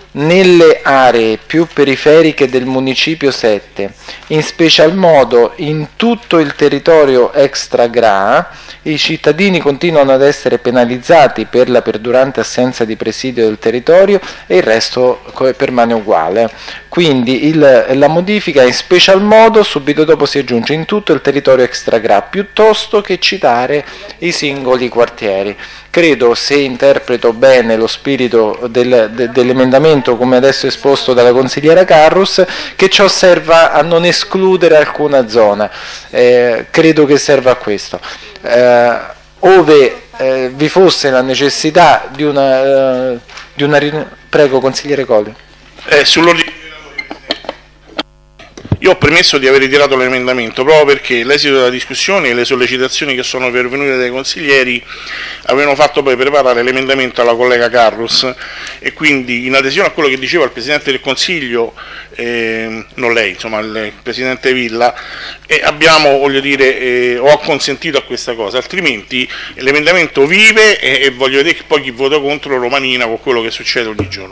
nelle aree più periferiche del municipio 7, in special modo in tutto il territorio extra GRA, i cittadini continuano ad essere penalizzati per la perdurante assenza di presidio del territorio e il resto permane uguale. Quindi la modifica in special modo subito dopo si aggiunge in tutto il territorio extra GRA piuttosto che citare i singoli quartieri. Credo, se interpreto bene lo spirito dell'emendamento come adesso esposto dalla consigliera Carrus, che ciò serva a non escludere alcuna zona. Credo che serva a questo. Ove vi fosse la necessità di una prego consigliere Colli. Sull'ordine, io ho premesso di aver ritirato l'emendamento proprio perché l'esito della discussione e le sollecitazioni che sono pervenute dai consiglieri avevano fatto poi preparare l'emendamento alla collega Carrus, e quindi in adesione a quello che diceva il Presidente del Consiglio, non lei, insomma il Presidente Villa, abbiamo, voglio dire, ho acconsentito a questa cosa, altrimenti l'emendamento vive e voglio vedere che poi chi vota contro lo manina con quello che succede ogni giorno.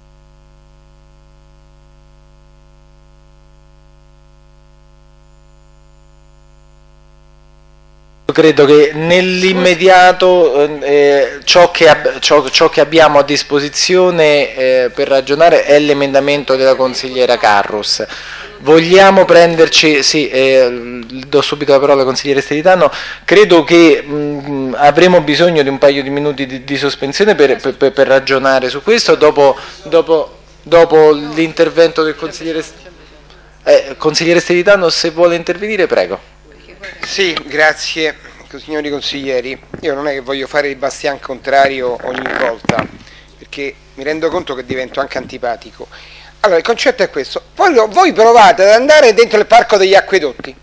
Credo che nell'immediato ciò che abbiamo a disposizione per ragionare è l'emendamento della consigliera Carrus. Vogliamo prenderci, sì, do subito la parola al consigliere Steritano, credo che avremo bisogno di un paio di minuti di sospensione per ragionare su questo, dopo l'intervento del consigliere Steritano, se vuole intervenire, prego. Sì, grazie signori consiglieri. Io non è che voglio fare il bastian contrario ogni volta, perché mi rendo conto che divento anche antipatico. Allora, il concetto è questo: voi provate ad andare dentro il parco degli acquedotti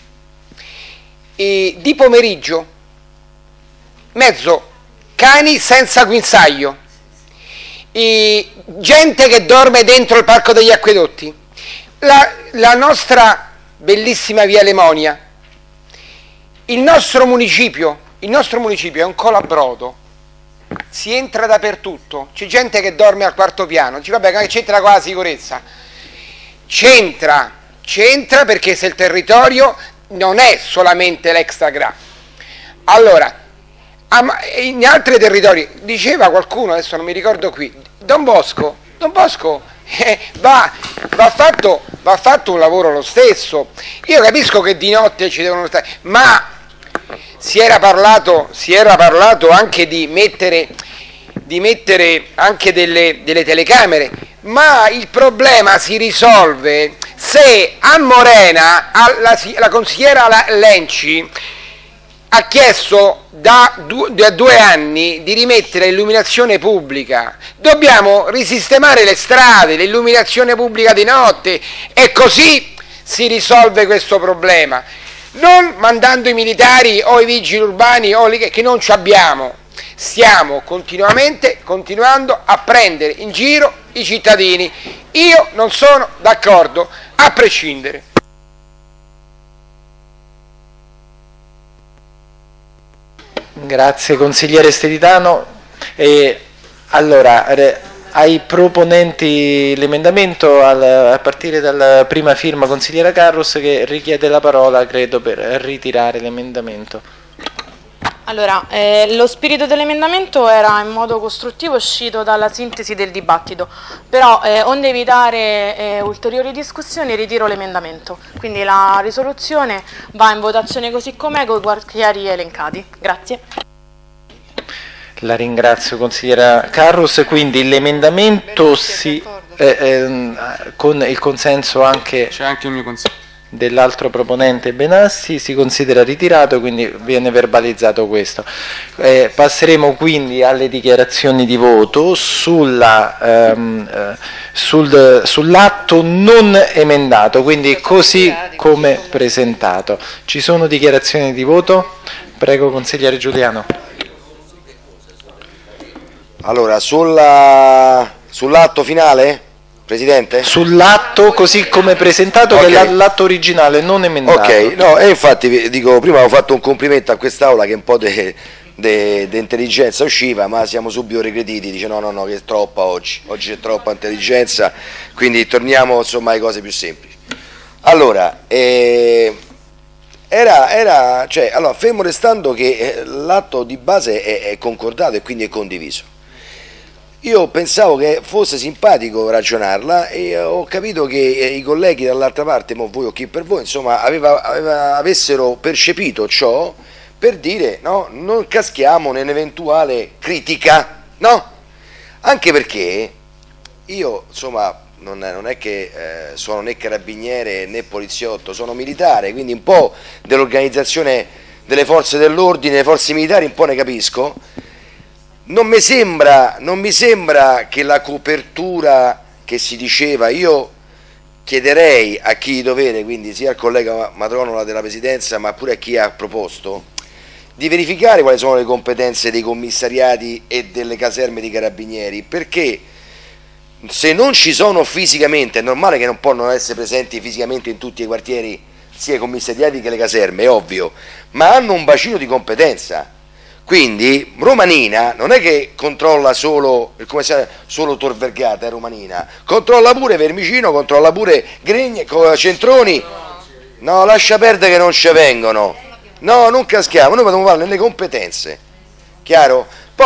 e di pomeriggio, mezzo cani senza guinzaglio, e gente che dorme dentro il parco degli acquedotti, la nostra bellissima via Lemonia. Il nostro municipio è un colabrodo, si entra dappertutto, c'è gente che dorme al quarto piano, dice vabbè, che c'entra con la sicurezza? C'entra perché se il territorio non è solamente l'extra GRA. Allora, in altri territori, diceva qualcuno, adesso non mi ricordo qui, Don Bosco va fatto un lavoro lo stesso. Io capisco che di notte ci devono stare, ma si era parlato anche di mettere anche delle telecamere, ma il problema si risolve se a Morena la consigliera Lenci ha chiesto da 2 anni di rimettere l'illuminazione pubblica. Dobbiamo risistemare le strade, l'illuminazione pubblica di notte, e così si risolve questo problema. Non mandando i militari o i vigili urbani o che non ci abbiamo. Stiamo continuando a prendere in giro i cittadini. Io non sono d'accordo, a prescindere. Grazie consigliere Steritano. Allora, ai proponenti l'emendamento, a partire dalla prima firma consigliera Carrus, che richiede la parola, credo, per ritirare l'emendamento. Allora, lo spirito dell'emendamento era in modo costruttivo uscito dalla sintesi del dibattito, però onde evitare ulteriori discussioni ritiro l'emendamento, quindi la risoluzione va in votazione così com'è, con i quartieri elencati. Grazie. La ringrazio consigliera Carrus, quindi l'emendamento con il consenso anche, c'è anche il mio consenso, dell'altro proponente Benassi, si considera ritirato, quindi viene verbalizzato questo. Passeremo quindi alle dichiarazioni di voto sull'atto non emendato, quindi così come presentato. Ci sono dichiarazioni di voto? Prego consigliere Giuliano. Allora, sull'atto finale, Presidente? Sull'atto così come presentato, okay, che è l'atto originale, non emendato. Ok, no, e infatti dico, prima ho fatto un complimento a quest'Aula che un po' intelligenza usciva, ma siamo subito regrediti, dice no che è troppa oggi c'è troppa intelligenza, quindi torniamo insomma alle cose più semplici. Allora, allora, fermo restando che l'atto di base è concordato e quindi è condiviso. Io pensavo che fosse simpatico ragionarla e ho capito che i colleghi dall'altra parte, voi o chi per voi, insomma, avessero percepito ciò per dire no, non caschiamo nell'eventuale critica, no? Anche perché io, insomma, non è che sono né carabiniere né poliziotto, sono militare, quindi un po' dell'organizzazione delle forze dell'ordine, delle forze militari un po' ne capisco. Non mi sembra che la copertura che si diceva, io chiederei a chi di dovere, quindi sia al collega Matronola della Presidenza ma pure a chi ha proposto, di verificare quali sono le competenze dei commissariati e delle caserme di carabinieri, perché se non ci sono fisicamente, è normale che non possono essere presenti fisicamente in tutti i quartieri sia i commissariati che le caserme, è ovvio, ma hanno un bacino di competenza. Quindi Romanina non è che controlla solo Tor Vergata, è Romanina, controlla pure Vermicino, controlla pure Gregne, Centroni. No, lascia perdere che non ci vengono. No, non caschiamo, noi dobbiamo parlare nelle competenze. Chiaro?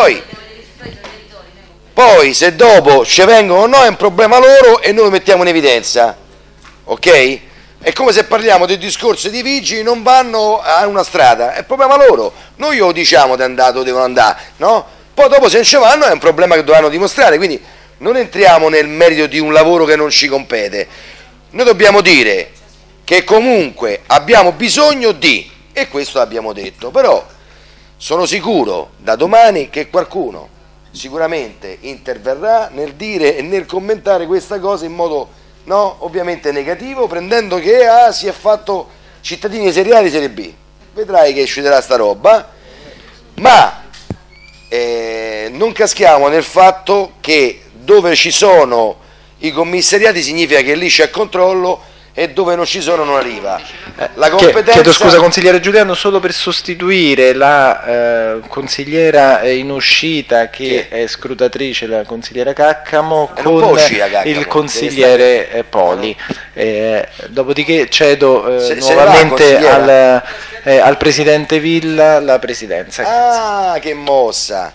Poi se dopo ci vengono o no è un problema loro e noi lo mettiamo in evidenza. Ok? È come se parliamo del discorso di vigili non vanno a una strada, è un problema loro. Noi lo diciamo dove devono andare, no? Poi dopo se non ci vanno è un problema che dovranno dimostrare, quindi non entriamo nel merito di un lavoro che non ci compete. Noi dobbiamo dire che comunque abbiamo bisogno di, e questo l'abbiamo detto, però sono sicuro da domani che qualcuno sicuramente interverrà nel dire e nel commentare questa cosa in modo ovviamente negativo, prendendo che si è fatto cittadini serie A di serie B. Vedrai che uscirà sta roba, ma non caschiamo nel fatto che dove ci sono i commissariati significa che lì c'è controllo e dove non ci sono non arriva. La competenza... Chiedo scusa consigliere Giuliano, solo per sostituire la consigliera in uscita che è scrutatrice, la consigliera Caccamo, con il consigliere Poli. Dopodiché cedo nuovamente al presidente Villa la presidenza. Ah, che mossa!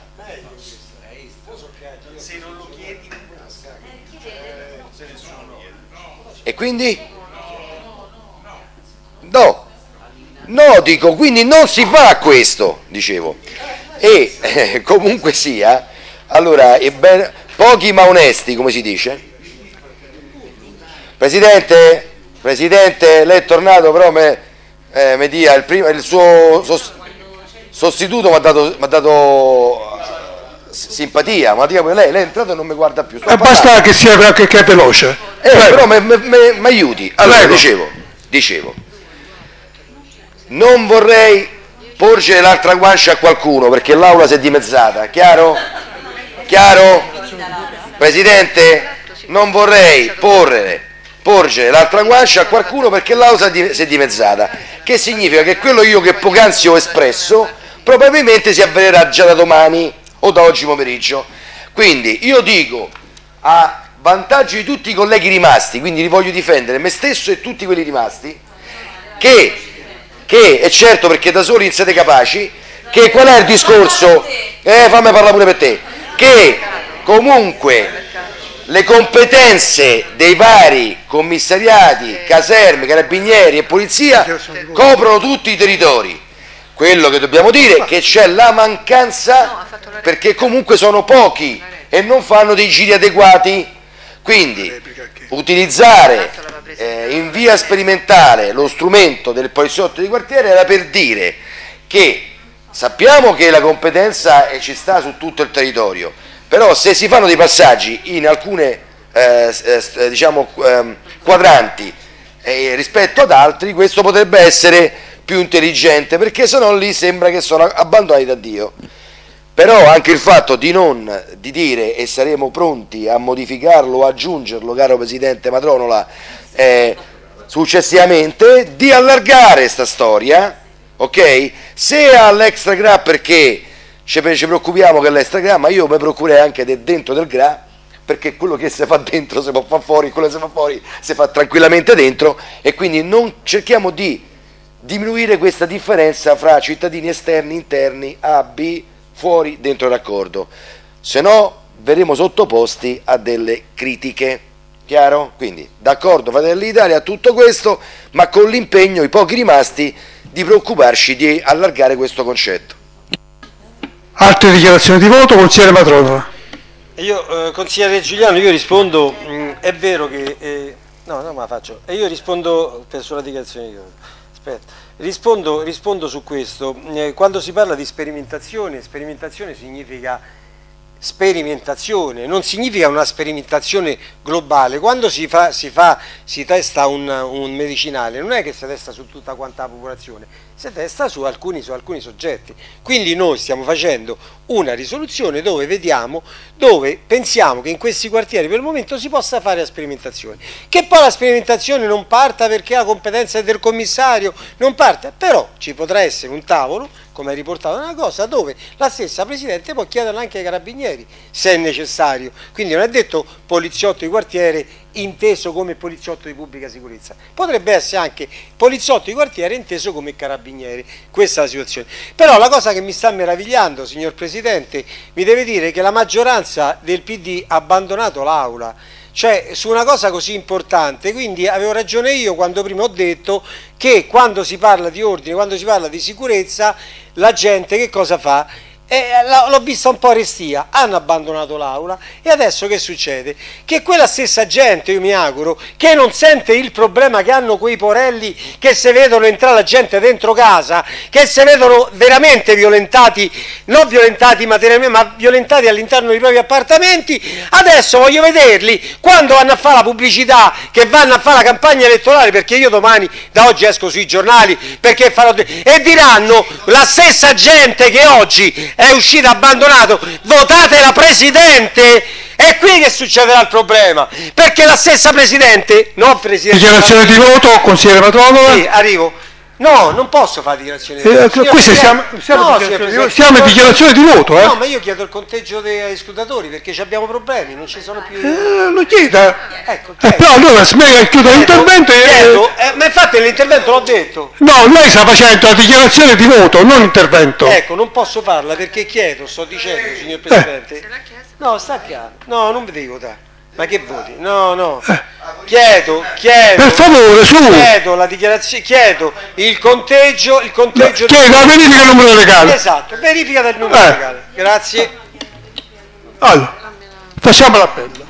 E quindi? No, dico, quindi non si fa questo, dicevo. E comunque sia, allora, pochi ma onesti, come si dice. Presidente, lei è tornato, però mi dia il suo sostituto mi ha dato simpatia, ma lei è entrato e non mi guarda più. Basta che sia che è veloce. Però mi aiuti. Allora, dicevo, non vorrei porgere l'altra guancia a qualcuno perché l'aula si è dimezzata, chiaro? Presidente, non vorrei porgere l'altra guancia a qualcuno perché l'aula si è dimezzata, che significa che quello io che poc'anzi ho espresso probabilmente si avvererà già da domani o da oggi pomeriggio. Quindi io dico, a vantaggio di tutti i colleghi rimasti, quindi li voglio difendere me stesso e tutti quelli rimasti, che è certo perché da soli non siete capaci, che qual è il discorso? Fammi parlare pure per te, che comunque le competenze dei vari commissariati, caserme, carabinieri e polizia coprono tutti i territori. Quello che dobbiamo dire è che c'è la mancanza perché comunque sono pochi e non fanno dei giri adeguati, quindi utilizzare in via sperimentale lo strumento del poliziotto di quartiere era per dire che sappiamo che la competenza ci sta su tutto il territorio, però se si fanno dei passaggi in alcune quadranti rispetto ad altri, questo potrebbe essere più intelligente, perché sennò lì sembra che sono abbandonati da Dio. Però anche il fatto di dire, e saremo pronti a modificarlo o aggiungerlo, caro Presidente Matronola, successivamente, di allargare sta storia, ok? Se all'extra grab perché ci preoccupiamo che l'extra GRA, ma io mi preoccuperei anche dentro del GRA, perché quello che si fa dentro si può fare fuori, quello che si fa fuori si fa tranquillamente dentro, e quindi non cerchiamo di diminuire questa differenza fra cittadini esterni, interni, A, B, fuori, dentro il raccordo, se no verremo sottoposti a delle critiche, chiaro? Quindi d'accordo Fratelli d'Italia a tutto questo, ma con l'impegno, i pochi rimasti, di preoccuparci di allargare questo concetto. Altre dichiarazioni di voto, consigliere Matronova. Io, consigliere Giuliano, io rispondo, è vero che... no, ma la faccio. E io rispondo sulla dichiarazione di voto. Aspetta, rispondo su questo. Quando si parla di sperimentazione significa sperimentazione, non significa una sperimentazione globale. Quando si testa un medicinale, non è che si testa su tutta quanta la popolazione, si testa su alcuni soggetti. Quindi noi stiamo facendo una risoluzione dove pensiamo che in questi quartieri per il momento si possa fare la sperimentazione. Che poi la sperimentazione non parta perché la competenza è del commissario, non parte, però ci potrà essere un tavolo, come è riportato una cosa, dove la stessa Presidente può chiederla anche ai Carabinieri, se è necessario. Quindi non è detto poliziotto di quartiere inteso come poliziotto di pubblica sicurezza, potrebbe essere anche poliziotto di quartiere inteso come Carabinieri. Questa è la situazione. Però la cosa che mi sta meravigliando, signor Presidente, mi deve dire che la maggioranza del PD ha abbandonato l'Aula, cioè su una cosa così importante. Quindi avevo ragione io quando prima ho detto che quando si parla di ordine, quando si parla di sicurezza, la gente che cosa fa? L'ho vista un po' restia, hanno abbandonato l'Aula, e adesso che succede? Che quella stessa gente, io mi auguro, che non sente il problema che hanno quei porelli che se vedono entrare la gente dentro casa, che se vedono veramente violentati, non violentati materialmente, ma violentati all'interno dei propri appartamenti, adesso voglio vederli quando vanno a fare la pubblicità, che vanno a fare la campagna elettorale, perché io domani, da oggi esco sui giornali, perché farò e diranno la stessa gente che oggi è uscita abbandonato, votate la Presidente. È qui che succederà il problema, perché la stessa Presidente, dichiarazione di voto, consigliere Matronova. Sì, arrivo. No, non posso fare dichiarazione di voto. Questi siamo in dichiarazione di voto. No, ma io chiedo il conteggio dei scrutatori, perché abbiamo problemi, non ci sono più... lo chieda. Ecco, però allora smega e chiude l'intervento. Ma infatti l'intervento l'ho detto. No, lei sta facendo la dichiarazione di voto, non intervento. Ecco, non posso farla perché chiedo, sto dicendo, signor Presidente. No, sta chiaro. No, non devi votare. Ma che voti? No. Chiedo. Per favore, su. Chiedo la dichiarazione, chiedo il conteggio. Chiedo la verifica del numero legale. Esatto, verifica del numero legale. Grazie. Allora, facciamo l'appello.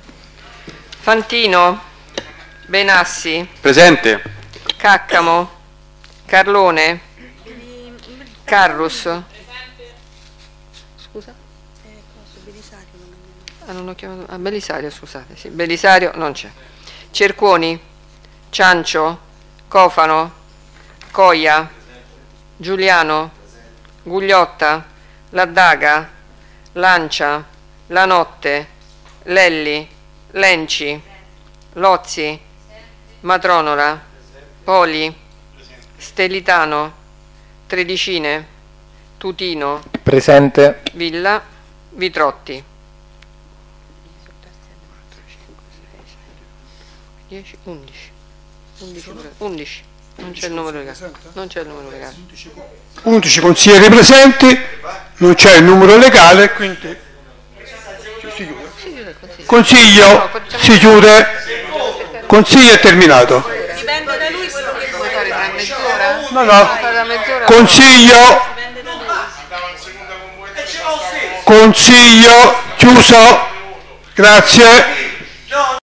Fantino, Benassi. Presente. Caccamo, Carlone, Carrus. Scusa? Non ho chiamato. Belisario, scusate. Sì, Belisario non c'è. Cerconi, Ciancio, Cofano, Coia, Giuliano, Gugliotta, Laddaga, Lancia, Lanotte, Lelli, Lenci, Lozzi, Matronola, Poli, Stellitano, Tredicine, Tutino, presente, Villa, Vitrotti. 10, 11. Non c'è il numero legale. 11 consiglieri presenti, non c'è il numero legale, quindi Consiglio si chiude. Consiglio è terminato. Dipende da lui quello che vuoi fare tra mezz'ora? No. Consiglio chiuso. Grazie.